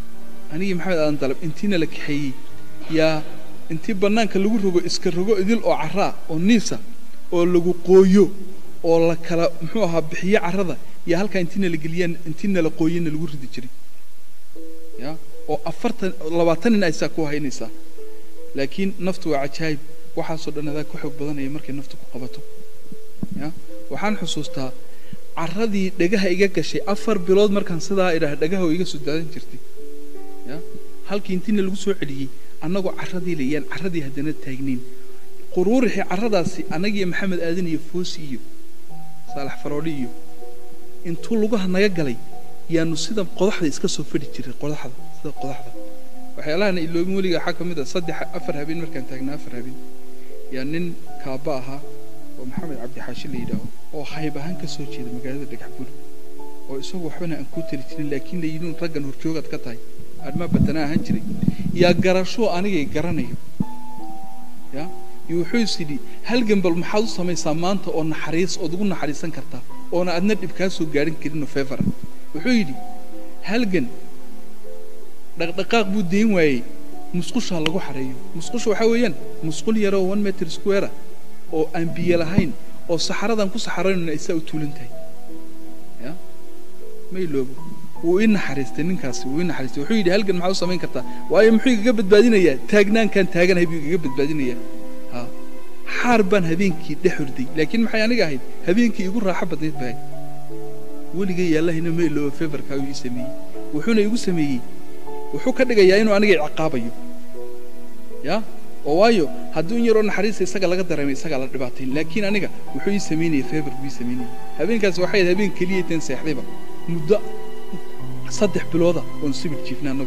anigii maxamed aadan dalab intiina la kaxeeyey yaa intii bannaanka lagu rogo iska rogo idil oo carraa oo niisa oo lagu qooyo oo la kala muxuu ahaa bixiyo carrada yaa halkaa intiina la geliyaan intiina la qooyana lagu ridi jiray ya oo 20 nin aysaa ku haynaysaa laakiin naftu waa cajaayib waxaasoo dhan adaa ku xoog badanaya markay naftu ku qabato ya waxaan xusuustaa carradii dhagaha iga gashay 4 bilood markaan sidaa idhaah dhagaha iga soo daadan jirtay ya halkii intiina lagu soo celiyey annagoo carradii leeyaan carradii haddana taagniin quruurixii carradaasi anagii maxamed aadan iyo foosi iyo saalax faroodhi iyo intuu lugaha naga galay yaanu sida qodaxda iska soo fadhi jiray qodaxda sida qodaxda waxyaalahan iloobin weliga waxa kamid ah 3-4 habeen markaan taagnaa 4 habeen yaa nin kaaba ahaa oo maxamed cabdi xaashi la yiraahdo oo hayb ahaan ka soo jeeda magaalada Dhagaxbuur oo isagu waxbana aan ku tiri jirin laakiin la yidhi raggan horjoogad ka tahay arma badana ahaan jiray yaa garasho anigay garanayo ya wuxuu sidii halgan bal maxaad u samaysaa maanta oo naxariis oo ugu naxariisan kartaa oo aadna dib ka soo gaarin karin November wuxuu yidhi halgan dhaqdhaqaaq buu deyn waayay musqusha lagu xareeyo musqusha waxa weeyaan musqul yar oo 1 meter square oo aan biyo lahayn oo saxaradan ku saxarayno ay saa u tuulantahay ya meeloobo wuu in naxariistay ninkaasi wuu in naxariistay wuxuu yidhi halgan maxaad u samayn kartaa waayo muxuu iga badbaadinayaa taagnaankan taaganahay buu iga badbaadinayaa ha xaar baan habeenkii dhexurday laakiin maxay aniga ahayd habeenkii igu raaxo badneed baa weligay yaallahina meeloobo feverka uu sameeyay wuxuuna igu sameeyay wuxuu ka dhigayaa inuu aniga ciqaabayo ya oo waayo hadduu in yaroo naxariis isaga laga dareemay isaga la dhibaatay laakiin aniga wuxuu ii sameeyay fever buu sameeyay habeenkaas waxay ahayd habeen kaliya tan seexdayba muddo 3 bilooda oo sibir jiifnaano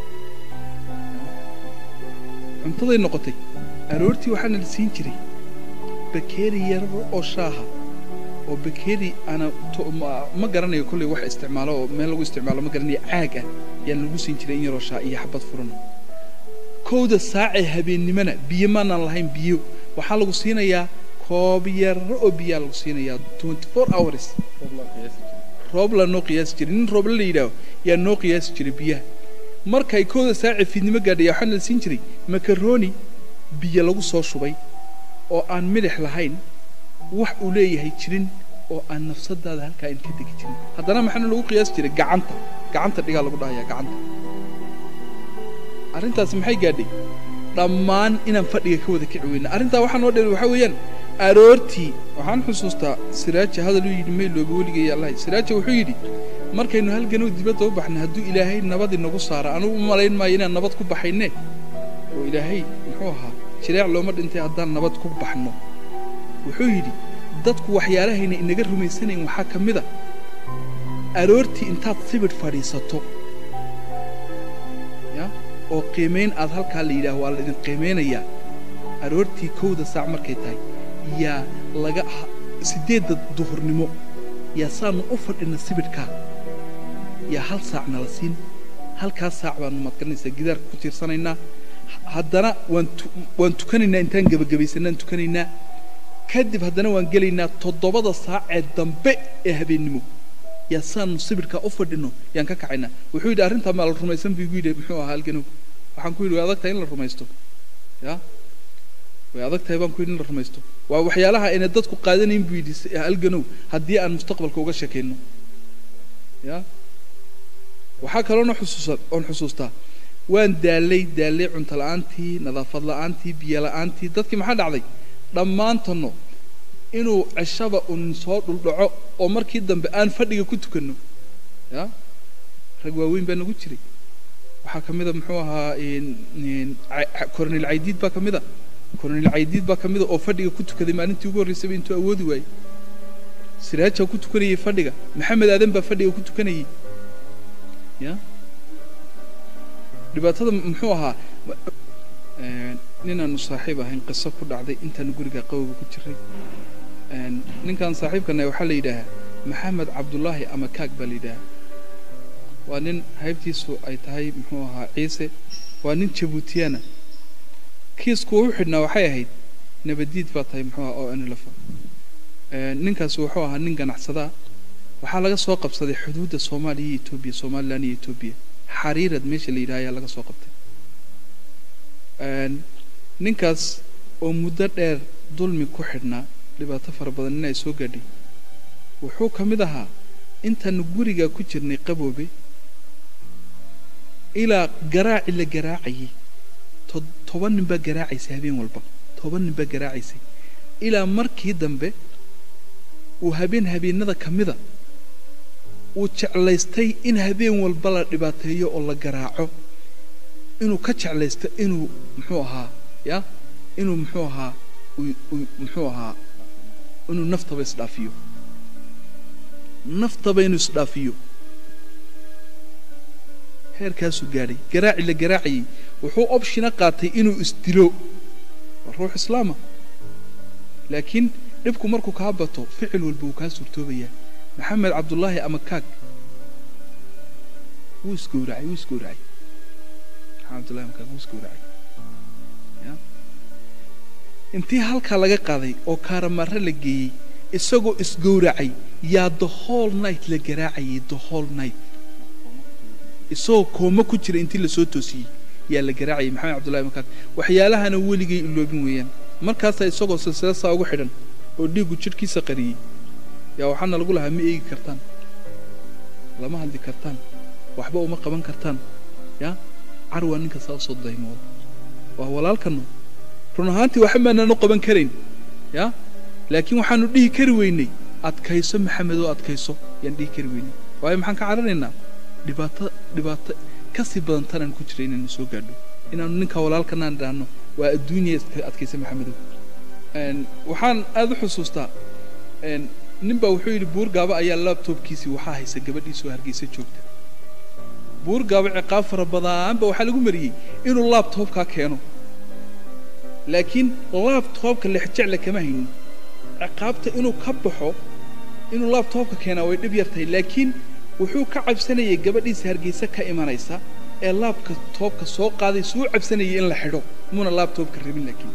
cuntaday noqotay aroortii waxaan la siin jiray bakeeri yar oo shaaha oo bakeeri ana ma garanayo kulli wax isticmaalo oo meel lagu isticmaalo ma garanayo caag ah yaan lagu siin jiray in yaroo shaa iyo xabad furan kooda saaci habeennimana biyo ma aan lahayn biyo waxa lagu siinayaa koob yar oo biyo lagu siinayaa 24 hours roob la noo qiyaas jirin roob la yiraahdo yaa noo qiyaas jiray biyaha markay kooda saaci fiidnimo gaadhay waxaan la siin jiray macaroni biyo lagu soo shubay oo aan milix lahayn wax uu leeyahay jirin oo aan nafsadaada halka in ka degi jirin haddana maxaa lagu qiyaas jiray gacanta dhiga lagu dhahayaa gacanta arintaas maxay gaadhay dhammaan inaan fadhiga ka wada kicweeyna arinta waxaan oo dheer waxa weeyaan aroortii waxaan xusuustaa siraaja hadal uu yidhi meelooba weligay Allah siraaja wuxuu yidhi markaynu halgan u dibadda u baxna hadduu ilaahay nabad inagu saara anigu u malayn maayo inaan nabad ku baxayne oo ilaahay muxuu ahaa jireec looma dhintay haddaan nabad ku baxno wuxuu yidhi dadku waxyaalahayna inaga rumaysanayn waxaa ka mid ah aroortii intaad sibir fadhiisato ya oo qiimeyn aad halkaa la yidhaah waa la idin qiimeynayaa aroortii 1 saac markay tahay yaa laga 8 duhurnimo yaa saanu u fadhina sibirka yaa 1 saac nala siin halkaas saac baan madkanaysa gidaar ku tiirsanaynaa haddana waan tukanaynaa intaan gabagabaysanaan tukanaynaa kadib haddana waan gelaynaa 7 saac ee dambe ee habeennimo yaa saanu sibirka u fadhino yaan ka kacaynaa wuxuu yidhi arrinta ma la rumaysan buu yidhi muxuu ahaa halganow waxaan ku yidhi waa adag tahay in la rumaysto ya way adag tahay baan ku yidhi in la rumaysto waa waxyaalaha in dadku qaadanayn buu yidhi halganow haddii aan mustaqbalka uga sheekeyno ya waxa kale oo xusuustaa waan daalay cunto la'aantii nadaafad la'aantii biyo la'aantii dadkii maxaa dhacday dhammaantano inuu cishaba un soo dhuldhaco oo markii dambe aan fadhiga ku tukanno ya rag waaweyn baa nagu jiray waxaa kamid ah muxuu ahaa Colonel Caydiid baa kamid oo fadhiga ku tukaday maalintii ugu horeysay intuu awoodi waayay siraaja ku tukanayay fadhiga maxamed aadan baa fadhiga ku tukanayay ya dhibaatada muxuu ahaa ninaan saaxiib ahayn qiso ku dhacday intaan guriga qowga ku jiray ninkan saaxiibkana waxa la yiraahdaa maxamed cabdullaahi ama kaag baa la yiraahdaa waa nin haybtiisu ay tahay muxuu ahaa ciise waa nin Jabuutiyana kiisku wuxuu xidhnaa waxay ahayd nabadiid baa tahay muxuu ahaa oo anlafa ninkaas wuxuu ahaa nin ganacsada waxaa laga soo qabsaday xuduudda Soomaaliya iyo Itoobiya Soomaaliland iyo Itoobiya xariirad meesha la yidhaha ayaa laga soo qabtay ninkaas oo muddo dheer dulmi ku xidhnaa dhibaato fara badan in ay soo gaadhay wuxuu ka mid ahaa intaanu guriga ku jirnay qaboobe ilaa garaaci la garaacayay 10 nin baa garaacaysay habeen walba 10 nin baa garaacaysay ilaa markii dambe uu habeenada kamida uu jeclaystay in habeen walba la dhibaateeyo oo la garaaco inuu ka jeclaysto inuu muxuu ahaa inuu muxuu ahaa inuu naftaba isdhaafiyo heerkaasu gaadhay garaaci la garaacayay wuxuu optiona qaatay inuu isdilo ruux islaama laakiin dhibku markuu kaa bato ficil walba uu kaa suurtoobayaa maxamed cabdullaahi amakaag wuu isgowracay maxamed cabdullaahi amakaag wuu isgowracay intii halkaa laga qaaday oo kaaramarre la geeyey isagoo isgowracay yaa the whole night la garaacayay the whole night isagoo kooma ku jira intii lasoo toosiyey yaa la garaacayay maxamed cabdullaahi amakaag waxyaalahana weligay iloobin weeyaan markaasaa isagoo silsilad saa ugu xidhan oo dhiiggu jidhkiisa qariyey yaa waxaana lagu lahaa ma eegi kartaan lama hadli kartaan waxba uma qaban kartaan carwaa ninka saa usoo daymooda waa walaalkanu run ahaantii waxa maanaan u qaban karayn laakiin waxaanu dhihi kari weynay adkayso maxamed oo adkayso yaan dhihi kari weynay waayo maxaan ka cararaynaa dhibaato kasii badan tanaan ku jiray inaanu soo gaadho inaanu ninka walaalkanaan idhaahno waa adduunya adkayso maxamedow waxaan aad u xusuustaa ninbaa wuxuu yidhi buurgaaba ayaa labtobkiisii waxaa haysa gabadhiisoo hargeysa joogta buurgaaba ciqaab fara badanba waxaa lagu mariyey inuu labtobkaa keeno laakiin labtobka lexjecle kama haynin ciqaabta inuu ka baxo inuu labtobka keenaa way dhib yartahay laakiin wuxuu ka cabsanayay gabadhiisa hargeysa ka imanaysa ee labtobka soo qaaday suu cabsanayay in la xidho muna labtobka rabin laakiin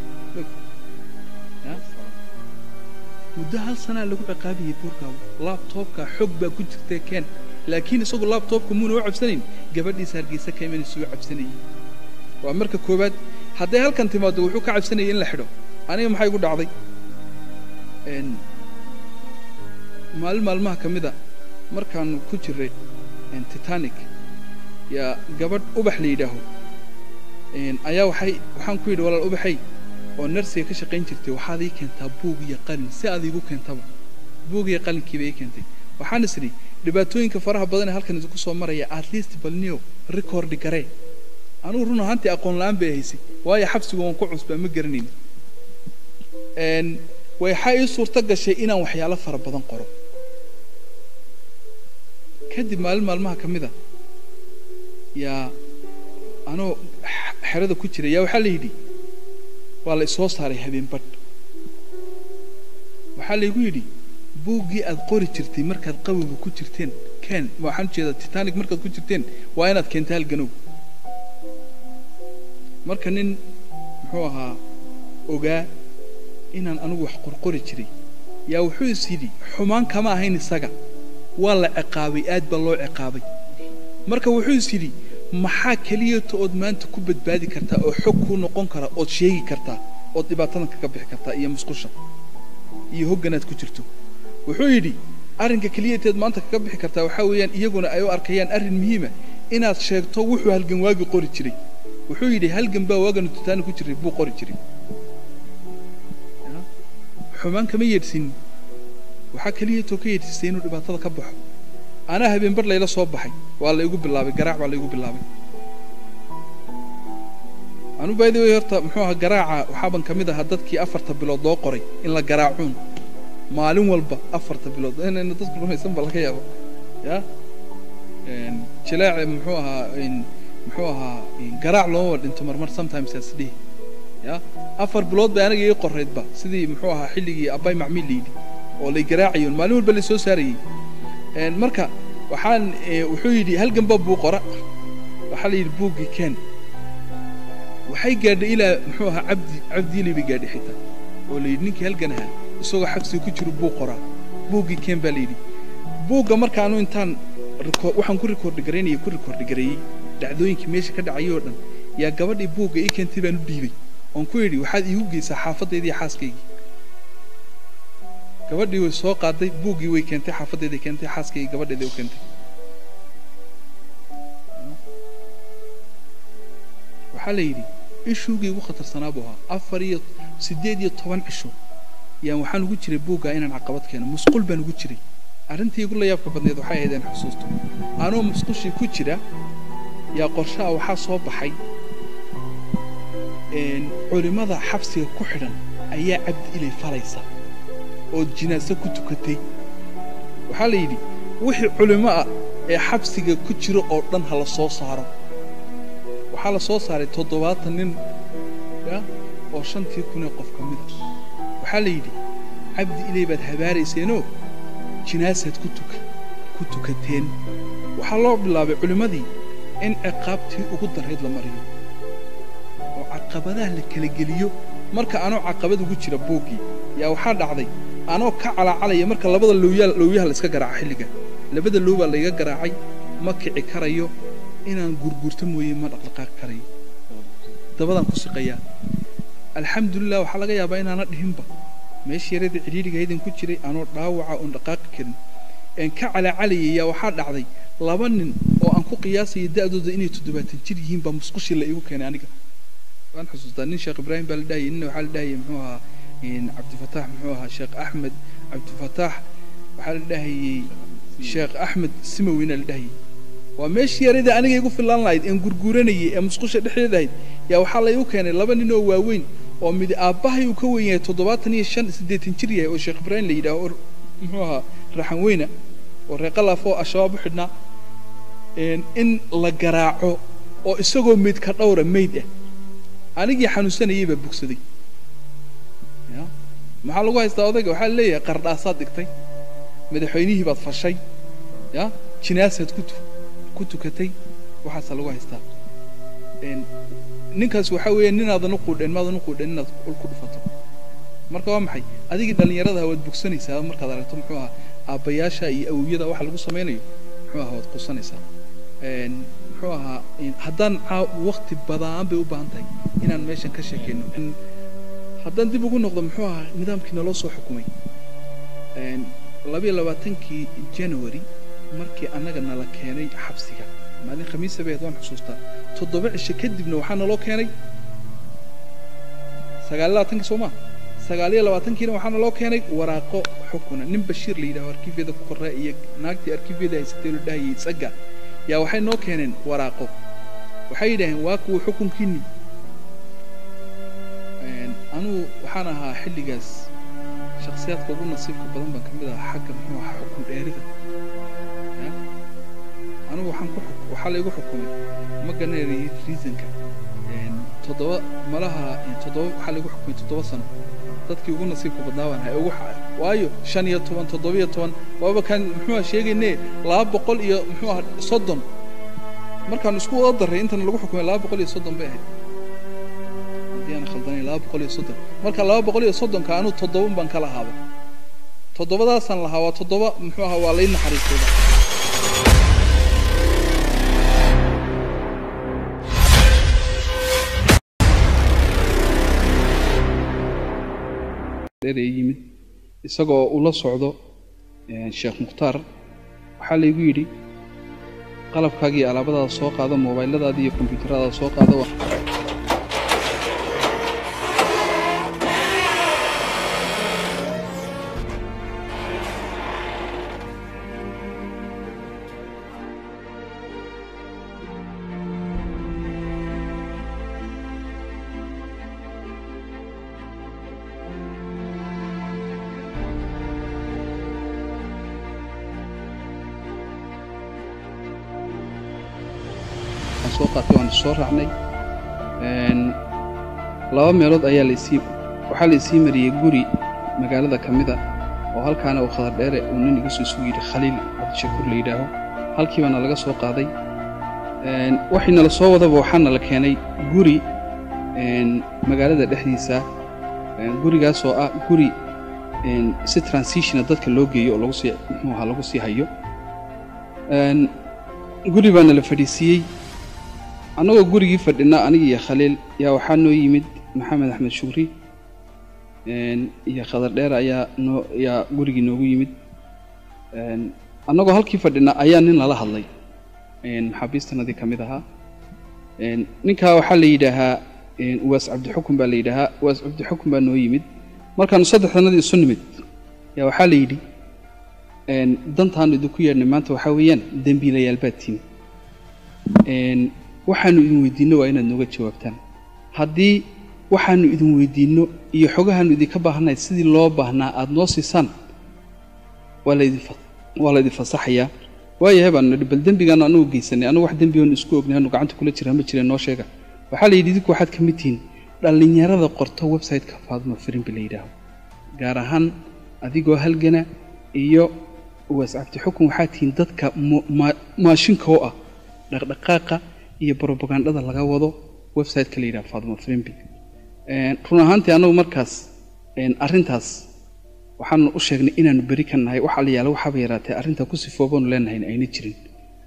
muddo hal sanaa lagu ciqaabiyey buurgaaba labtobka xog baa ku jirtay keen laakiin isagu labtobka muna u cabsanayn gabadhiisa hargeysa ka imanaysa uu cabsanayay waa marka koowaad hadday halkan timaado wuxuu ka cabsanayay in la xidho aniga maxay igu dhacday maalmaha ka mida markaanu ku jiray Titanic yaa gabadh ubax la yidhaaho ayaa waxaan ku yidhi walaal ubaxay oo narsiga ka shaqayn jirtay waxaad ii keentaa buug iyo qalin si aad iigu keentaba buug iyo qalinkiiba ii keentay waxaan isri dhibaatooyinka faraha badan ee halkan isku soo maraya at least balniyo record garee anugu run ahaantii aqoon la'aan bay haysay waayo xabsigu waan ku cusbaa ma garanayn waxaa ii suurto gashay inaan waxyaalo fara badan qoro kadib maalmaha ka mida yaa anoo xerada ku jira yaa waxaa la yidhi waa la isoo saaray habeen badh waxaa laygu yidhi buuggii aad qori jirtay markaad qabowga ku jirteen keen waxaan jeedaa Titanic markaad ku jirteen waa inaad keentaa halganow marka nin muxuu ahaa ogaa inaan anigu wax qorqori jiray yaa wuxuu is yidhi xumaan kama ahayn isaga waa la ciqaabay aad baa loo ciqaabay marka wuxuu is yidhi maxaa keliyato ood maanta ku badbaadi kartaa oo xog ku noqon kara ood sheegi kartaa ood dhibaatadan kaga bixi kartaa iyo musqusha iyo hogganaad ku jirto wuxuu yidhi arrinka keliyateed maanta kaga bixi kartaa waxaa weeyaan iyaguna ay u arkayaan arrin muhiima inaad sheegto wuxuu halgan waagi qori jiray wuxuu yidhi halgan baa waaganu Titanic ku jiray buu qori jiray xumaan kama yeedhsin waxaa keliyato ka yeedhisay inuu dhibaatada ka baxo anaa habeen bar layla soo baxay waa la igu bilaabay garaac baa la igu bilaabay anu baydii horta muxuu ahaa garaaca waxaaban ka mid ahaa dadkii 4 bilood loo qoray in la garaacuun maalin walba 4 bilood inayna dadku rumaysan baa laga yaabo jilaac muxuu ahaa garaac loo dhinto marmar sometimes as day 4 bilood baa aniga ii qoraydba sidii muxuu ahaa xilligii abay macmiil liidi oo la garaacayo maalin walba la soo saarayay marka waxaan wuxuu yidhi halgan buu qora waxa la yidhi buuggii keen waxay gaadhay ilaa muxuu ahaa cabdi libi gaadhay xitaa oo la yidhi ninkii halgan ahaa isagoo xabsi ku jiro buu qoraa buuggii keen baa la yidhi buugga markaanu intaan waxaan ku record gareeyay dhacdooyinkii meesha ka dhacay oo dhan yaa gabadhii buugga ii keentay baan u dhiibay oon ku yidhi waxaad iigu geysaa xaafadeedii iyo xaaskaygii gabadhii way soo qaaday buuggii way keentay xaafadeedii keentay xaaskaygii gabadheedii u keentay waxaa la yidhi ishuugii ugu khatarsanaa buu ahaa 8 cisho yaan waxaan ugu jiray buugga inaan caqabad keeno musqul baan ugu jiray arrintii ugu la yaabka badneed waxay ahayd aan xusuusto anoo musqushii ku jira yaa qorshaha waxaa soo baxay culimada xabsiga ku xidhan ayaa cabdi ilay falaysa oo jinaasa ku tukatay waxaa la yidhi wixii culimo ah ee xabsiga ku jiro oo dhan ha la soo saaro waxaa la soo saaray 70 nin oo 5,000 qof ka mid ah waxaa la yidhi cabdi ilay baad habaarayseenoo jinaasaad ku tukateen waxaa loo bilaabay culimmadii in ciqaabtii ugu darayd la mariyo oo caqabadaha la kala geliyo marka anoo caqabad ugu jira buuggii yaa waxaa dhacday anoo ka calacalaya marka labada lowyaha la iska garaaca xilliga labada low baa layga garaacay ma kici karayo inaan gurgurto mooyee ma dhaqdhaqaaqi karayo dabadaan ku siqayaa alxamdulilah waxaa laga yaabaa inaana dhihinba meeshii yaradii cidhiidhiga haydan ku jiray anoo dhaawaca oon dhaqaaqi karin een ka calaacalayay yaa waxaa dhacday 2 nin oo aan ku qiyaasayay da'dooda inay 70 jir yihiin baa musqushii la igu keenay aniga waan xusuustaa nin sheekh ibraahim baa la dhahayay nin waxaa la dhahayay muxuu ahaa cabdifataax muxuu ahaa sheekh axmed cabdifataax waxaa la dhahayay sheekh axmed simowina la dhahayay waa meeshii yaradii aniga igu filan lahayd een gurguuranayay ee musqusha dhexdeeda ahayd yaa waxaa la igu keenay 2 nin oo waaweyn oo mid aabbahay uu ka weyn yahay 75 jir yahay oo sheekh ibraahim la yidhaaho muxuu ahaa raxan weyna oo reeqalaaf oo ashabaab u xidhnaa in la garaaco oo isagoo meyd ka dhowra meyd ah anigii xanuunsanayay baa bogsaday maxaa lagu haystaa odayga waxaa leeyahay qardhaasaad dhigtay madaxweynihii baad fashay jinaasaad ku tukatay waxaasaa lagu haystaa ninkaas waxaa weeye ninaadan u quudheen maadan u quudheen inaad ul ku dhufato marka waa maxay adigii dhallinyarada waad bogsanaysaa markaad aragto muxuu ahaa aabbayaasha iyo awowyada waxa lagu samaynayo muxuu ahaa waad qusanaysaa muxuu ahaa haddaan waqti badaan bay u baahan tahay inaan meeshan ka sheekeyno haddaan dib ugu noqdo muxuu ahaa nidaamkii naloo soo xukumay 22 January markii annaga nala keenay xabsiga maalin khamiis bay waan xusuustaa 7 cisho kadibna waxaa naloo keenay 29 Soomaa 29 waxaa naloo keenay waraaqo xukuna nin Bashiir la yiraahdo arkiifyada ku qoraa iyo naagtii arkiifyada ay sitay la dhahayay isaga yaa waxay noo keeneen waraaqo waxay yidhaaheen waa kuwa xukunkiini anuu waxaan ahaa xilligaas shakhsiyaadka ugu nasiibka badan baan ka mid ahaa xagga muxuu ahaa xukun dheerida anuu waxaa la igu xukumay ma garanayay reasonka 7 malaha 7 waxaa la igu xukumay 7 sano dadkii ugu nasiibka badnaa baan ahay ugu waayo 15 17 waaba kan muxuu sheegaynay 200 iyo muxuu ahaa 30 markaan isku wada daray intan lagu xukumay 230 bay ahayd diyaana khaldanay 230 marka 230 kaanu 7 baan kala haaba 7daasan lahaa waa 7 muxuu ahaa waa la naxariistay yimid isagoo ula socdo sheekh mukhtaar waxaa la igu yidhi qalabkaaga iyo alaabadaada soo qaado moobayladaada iyo kombiyuutaradaada soo qaado soo qaatay waan soo raacnay 2 meelood ayaa waxaa la isii mariyay guri magaalada ka mid ah oo halkaana uu khadar dheere uu nin iga soo yidhi Khaliil Cabdishakuur la yidhaaho halkii baana laga soo qaaday waxayna la soo wadaba waxaana la keenay guri magaalada dhexdiisa gurigaas oo ah guri si transition dadka loo geeyo oo lagu sii hayo guri baana la fadhiisiyey anagoo gurigii fadhina aniga iyo Khaliil yaa waxaa noo yimid Maxamed Axmed Shukri iyo Khadar Dheer ayaa gurigii noogu yimid anagoo halkii fadhina ayaa nin lala hadlay maxaabiistanadii kamid ahaa ninka waxaa la yidhaahaa Uwaas Cabdi Xukun baa la yidhaahaa Uwaas Cabdi Xukun baa noo yimid markaanu saddexdanadii isu nimid yaa waxaa la yidhi dantaanu idinku yeedhnay maanta waxaa weeyaan dembiilayaal baad tihiin waxaanu idin weydiinno waa inaad nooga jawaabtaan haddii waxaanu idin weydiinno iyo xogahaanu idinka baahannahay sidii loo baahnaa aad noo siisaan waa laydin fasaxayaa waayahay baanu nidhi bal dembigaanu anugu geysanay anugu wax dembigoonu isku ognay anu gacanta kula jiraa ma jireen noo sheega waxaa la yidhi idinku waxaad ka mid tihiin dhallinyarada qorto website-ka Faadimo Firimbi la yidhaaho gaar ahaan adigoo halgana iyo Uwaas Cabdi Xukun waxaa tihiin dadka maashinka oo ah dhaqdhaqaaqa iyo propagandada laga wado website-ka la yidhaaho Faadimo Firimbi run ahaantii anagu markaas arrintaas waxaanu u sheegnay inaanu beri ka nahay waxa la yaala waxaba yaraatay arrinta ku sifoobaanu leenahay ayna jirin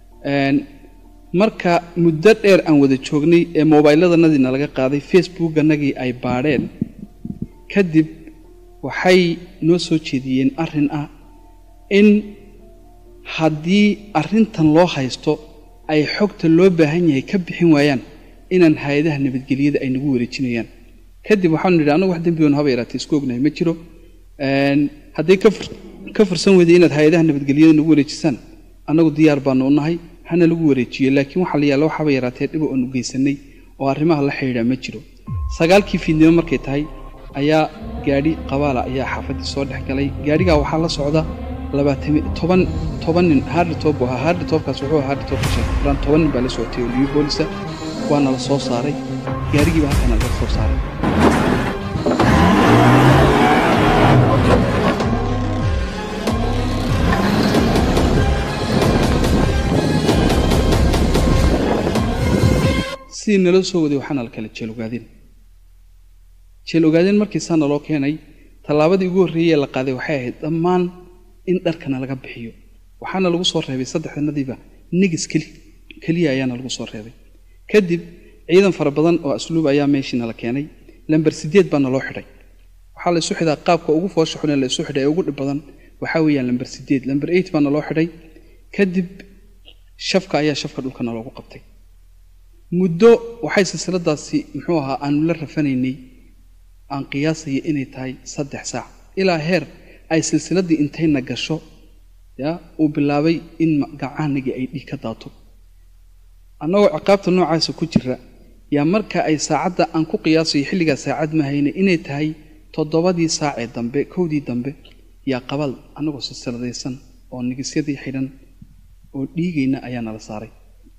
marka muddo dheer aan wada joognay ee mobiladanadina laga qaaday Facebook-anagii ay baadheen kadib waxay noo soo jeediyeen arrin ah in haddii arrintan loo haysto ay xogta loo baahan yahay ka bixin waayaan inaan hay'adaha nabadgelyada ay nagu wareejinayaan kadib waxaanu nidhi anagu wax dembigoon haba yaraatay isku ognahay ma jiro hadday ka fursan weyday inaad hay'adaha nabadgelyada nagu wareejisaan anagu diyaar baanu u nahay hana lagu wareejiyo laakiin waxa la yaala waxaba yaraatay dhib oo geysanay oo arrimaha la xiriira ma jiro 9kii fiidnimo markay tahay ayaa gaari qabaala ayaa xaafadii soo dhex galay gaariga waxaa la socda 10 nin hard top kaas wuxuu hard top ka shaqeeyay 10 nin baa la socotay oo liyo booliska waana la soo saaray gaarigii baa halkan laga soo saaray si nala soo waday waxaan la kala jeel ogaadeen markii saan loo keenay talaabadii ugu horeeyay la qaaday waxay ahayd dhammaan in dharkana laga bixiyo waxaana lagu soo reebay saddexdanadiiba nigis kaliya ayaana lagu soo reebay kadib ciidan fara badan oo asluub ayaa meeshina la keenay lambar 8 baa loo xidhay waxa la isu xidaa qaabka ugu foosho xun ee la isu xidhay ugu dhib badan waxa weeyaan lambar 8 lambar 8 baa loo xidhay kadib shafka dhulkana loogu qabtay muddo waxay silsiladaasi muxuu ahaa aan la rafanaynay aan qiyaasay inay tahay 3 saac ilaa heer ay silsiladii intayna gasho uu bilaabay in gacaanigi ay dhig ka daato annagoo ciqaabta noocaas ku jira yaa marka ay saacada aan ku qiyaasay xilliga saacad ma hayna inay tahay 7 saac ee dambe 1 dambe yaa qabal annagoo silsiladaysan oo nigisyadii xidhan oo dhiigayna ayaana la saaray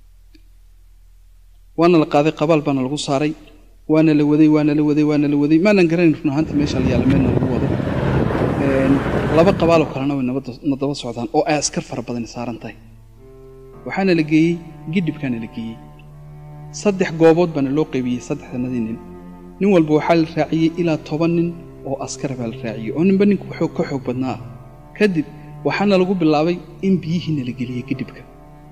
waana la qaaday qabal baana lagu saaray waana la waday maanan garanin run ahaantii meesha la yaala meelna lagu wado laba qabaal oo kalena way nabada socdaan oo ay askar fara badan saaran tahay waxaana la geeyay gidibkana la geeyay 3 goobood baana loo qaybiyay 3 nin walba waxa la raaciyay ilaa 10 nin oo askar baa la raaciyay oo ninba ninku wuxuu ka xoog badnaa kadib waxaana lagu bilaabay in biyihiina la geliyay gidibka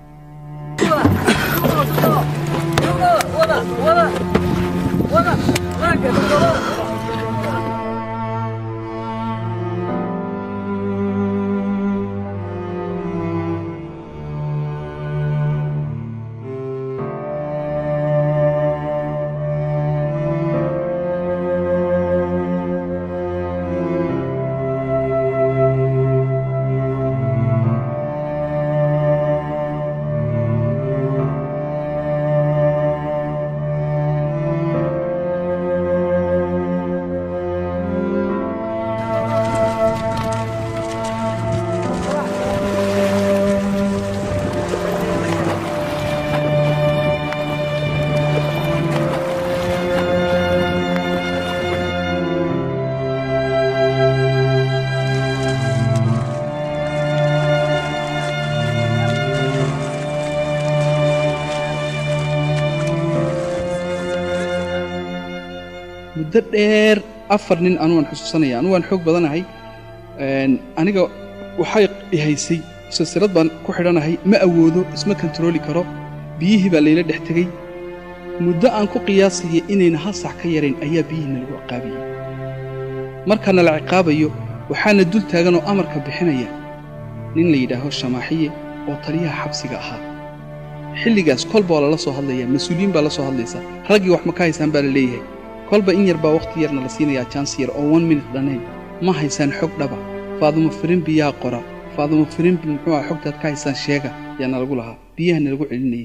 muddo dheer 4 nin aanu xusuusanaya anu waan xoog badanahay aniga waxay haysay silsilad baan ku xidhanahay ma awoodo isma control karo biyihii baa leeyla dhex tagay muddo aan ku qiyaasaya inayna hal sac ka yarayn ayaa biyihiina lagu ciqaabayay markana la ciqaabayo waxaana dul taagan oo amarka bixinaya nin la yidhaaho shamaaxiye oo taliyaha xabsiga ahaa xilligaas kolba waa lala soo hadlayaa mas-uuliyiin baa la soo hadlaysa raggii wax ma ka haysaan baa la leeyahay kolba in yar baa wakhti yarna la siinayaa chance yar oo 1 minute dhannayn ma haysaan xog dhaba faadumo firimbi yaa qora faadumo firimbi muxuu ah xogtaad ka haysaan sheega yaana lagu lahaa biyahana lagu celinayay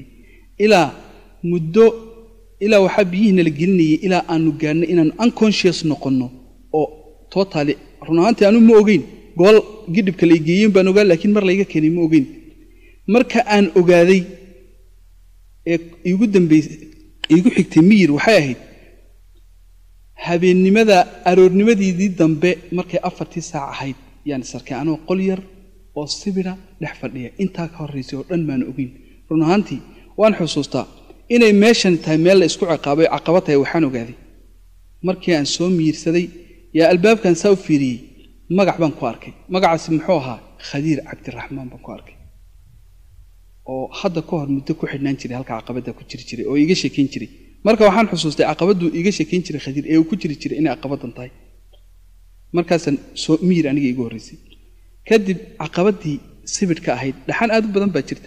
ilaa waxaa biyihiina la gelinayay ilaa aanu gaarnay inaanu unconscious noqonno oo totally run ahaantii aanu ma ogeyn gobol gidhibka la geeyeen baan ogaa laakiin mar layga keenay ma ogeyn marka aan ogaaday ee igu dambeysay igu xigtay miyir waxay ahayd habeennimada aroornimadiidii dambe markay 4 saac ahayd yaan sarkay anoo qol yar oo sibira dhex fadhiya intaa ka horreysay oo dhan maan ogeyn run ahaantii waan xusuustaa inay meeshan tahay meel la isku ciqaabay caqabad tahay waxaan ogaaday markii aan soo miirsaday yaa albaabkan saa u fiiriyey magac baan ku arkay magacaasi muxuu ahaa khadiir cabdiraxmaan baan ku arkay oo hadda ka hor muddo ku xidhnaan jiray halka caqabada ku jiri jiray oo iga sheekeyn jiray marka waxaan xusuustay caqabadu iga sheekeyn jiray khadiir ee uu ku jiri jiray inay caqabadan tahay markaasan soo miir aniga igu horreysay kadib caqabadii sibidhka ahayd dhaxan aad u badan baa jirta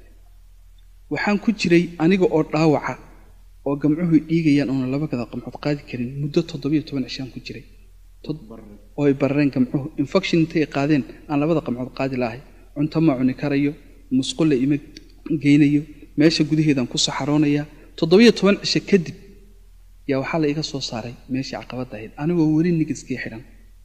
waxaan ku jiray aniga oo dhaawaca oo gamcuhu dhiigayaan oo laba kada qamxood qaadi karin muddo 17 cishaan ku jiray oo ay barreen gamcuhu infection intay qaadeen aan labada qamxood qaadi lahayn cunto ma cuni karayo musqul ima geynayo meesha gudaheedan ku saxaroonaya 17 cisho kadib yaa waxa la iga soo saaray meesha caqabada ahayd anigoo weli nigiskii xidhan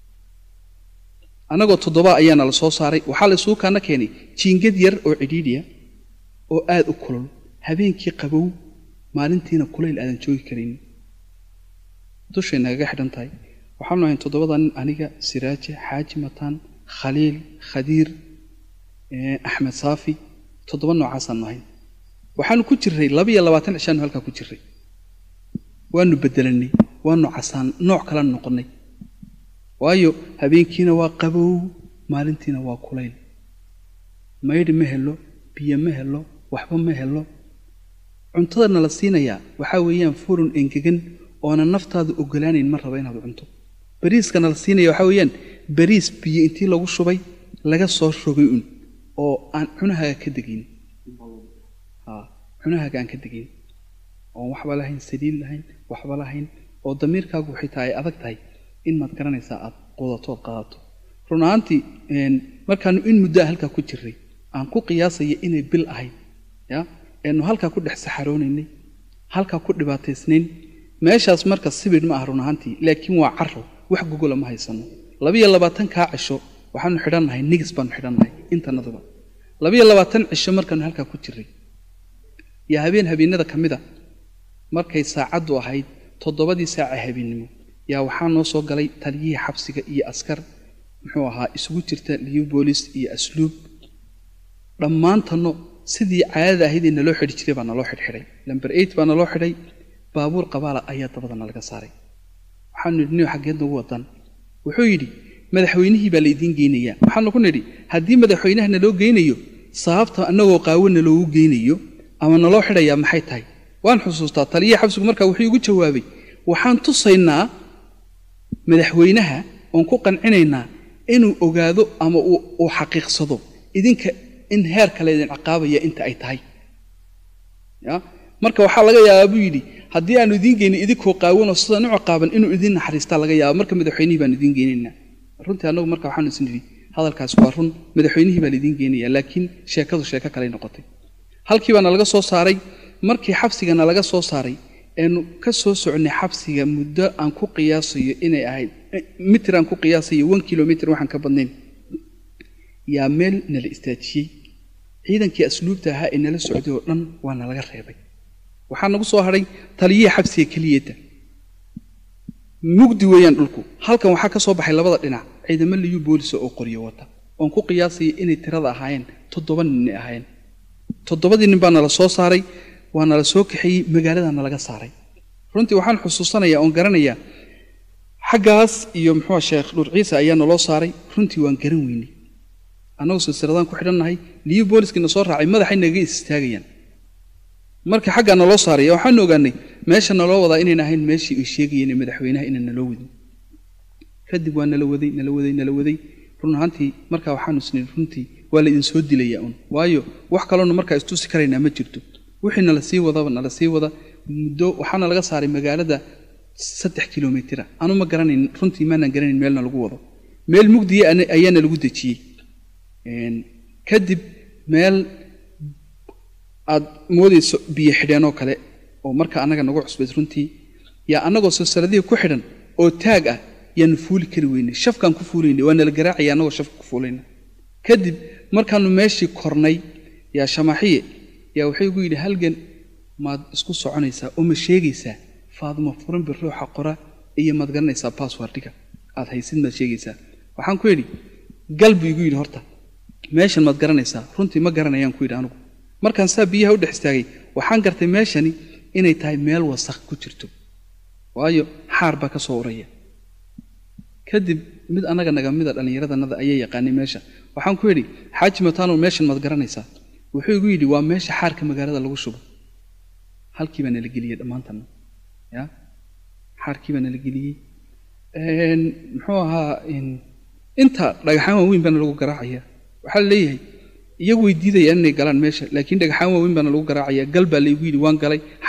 anagoo 7 ayaana la soo saaray waxa la soo kana keenay jiingad yar oo cidhiidhiya oo aad u kulul habeenkii qabow maalintiina kuleyl aadan joogi karin dushayna naga xidhan tahay waxaanu ahayn 7 nin aniga siraaje xaaji mataan khaliil khadiir axmed saafi 7 noocaasaan ahayn waxaanu ku jiray 22 cishaan halka ku jiray waanu bedelanay waanu casaan nooc kala noqonay waayo habeenkiina waa qabow maalintiina waa kuleyl maydhi ma helo biyo ma helo waxba ma helo cuntadana la siinaya waxa weeyaan furun engegan oo naftaadu ogolaanayn mar raba inaad cunto bariiskana la siinaya waxa weeyaan bariis biyo intii lagu shubay laga soo rogay oo aan cunaha ka degin cunaha aan ka degin oo waxba lahayn saliid lahayn waxba lahayn oo damiirkaagu xitaa ay adag tahay in maad garanaysaa aad qodato qaadato run ahaantii markaanu in muddo halka ku jiray aan ku qiyaasay inay bil ahayd ya eenu halka ku dhex saxaroonaynay halka ku dhibaataysnayn meeshaas marka sibir ma run ahaantii laakiin waa carro wax gogol ma haysano 22 ka cisho waxaanu xidhanahay nigis baan xidhanahay intanadaba 22 cisho markaanu halka ku jiray ya habeenada kamida markay saacadu ahayd 7 saac habeenimo ya waxaan noo soo galay taliyihii xabsiga iyo askar muxuu ahaa isugu jirta liyo booliis iyo asluub dhammaantano sidii caadada ahayd in loo xidhi jiray baa loo xidhay number 8 baa loo xidhay baabuur qabaala ayaa dabadana laga saaray waxaan nidhi xageed ugu wadan wuxuu yiri madaxweynihii baa la idin geenayaa waxaan ku nidhi haddii madaxweynahana loo geenayo sababta anagoo qaawina loogu geenayo ama naloo xidhayaa maxay tahay waan xusuustaa taliyaha xabsigu markaa wuxuu igu jawaabay waxaan tusaynaa madaxweynaha oon ku qancinaynaa inuu ogaado ama uu xaqiiqsado idinka in heer kale idin ciqaabaya inta ay tahay ya marka waxa laga yaabaa buu yiri haddii aanu idin geenin idinkoo qaawano sidaan u ciqaaban inuu idin naxariista laga yaabo marka madaxweynihii baan idin geenaynaa runtii anagu marka waxaan isnidhi hadalkaas waa run madaxweynihii baan idin geenayaa laakiin sheekadu sheeko kale noqotay halkii baana laga soo saaray markii xabsigana laga soo saaray eenu ka soo soconay xabsiga muddo aan ku qiyaasayo inay ahayd mitir aan ku qiyaasayo 1 kilometer waxaan ka badnayn yaa meel nala istaajiyay ciidankii asluubta ahaa ee nala socday oo dhan waana laga reebay waxaan nagu soo haray taliyihii xabsiga keliyada mugdi weeyaan dhulku halkan waxaa ka soo baxay labada dhinac ciidamo liyu booliis oo qoriyo wata oon ku qiyaasay inay tirada ahaayeen 7 nin ahaayeen 7 nin baa nala soo saaray waana la soo kaxiyay magaaladana laga saaray runtii waxaan xusuusanayaa oon garanayaa xaggaas iyo muxuu sheekh Nur Ciise ayaa naloo saaray runtii waan garan weynay anagu silsiladaan ku xidhannahay liyo booliiskina soo raacay madaxay naga istaagayaan marka xagga naloo saaray waxaan ogaanay meesha naloo wadaa inayna ahayn meeshii ay sheegayeen madaxweynaha inaan naloo wadin kadib waa nala waday run ahaantii markaa waxaanu isnay runtii waa la idin soo dilayaa un waayo wax kaloona markaa istusi karaynaa ma jirto wixii nala sii wada muddo waxaana laga saaray magaalada 3 kilomitir aanu ma garanayn runtii maanan garanayn meelna lagu wado meel mugdiye ayaana lagu dajiyay kadib meel aad moodayso biyo xidheen oo kale oo marka anaga nagu cusbays runtii yaa anagoo silsiladii ku xidhan oo taag ah yaan fuuli kari weynay shafkan ku fuuleynay waa nala garaacay anagoo shafka ku fuuleynay kadib markaanu meeshii kornay yaa shamaxiye yaa waxay ugu yidhi halgan maad isku soconaysaa oo ma sheegaysaa faadmo furan bir ruuxa qora iyo maad garanaysaa passwordka aad haysid maad sheegaysaa waxaan ku yidhi galbi igu yidhi horta meeshan maad garanaysaa runtii ma garanayaan ku yidhi anigu markaan saa biyaha u dhex istaagay waxaan gartay meeshani inay tahay meel wasakh ku jirto waayo xaar baa ka soo uraya kadib mid anaga naga mid dhalinyaradana ayay yaqaanay meesha waxaan ku yidhi xaaji mataano meeshan maad garanaysaa wuxuu igu yidhi waa meesha xaarka magaalada lagu shubo halkii baa nala geliyay dhammaantan ya xaarkii baa nala geliyay muxuu ahaa inta dhagaxaan waaweyn baa lagu garaacaya waxaa leeyahay iyagu way diidayaan inay galaan meesha laakiin dhagaxaan waaweyn baa lagu garaacaya gal baa la igu yidhi waan galay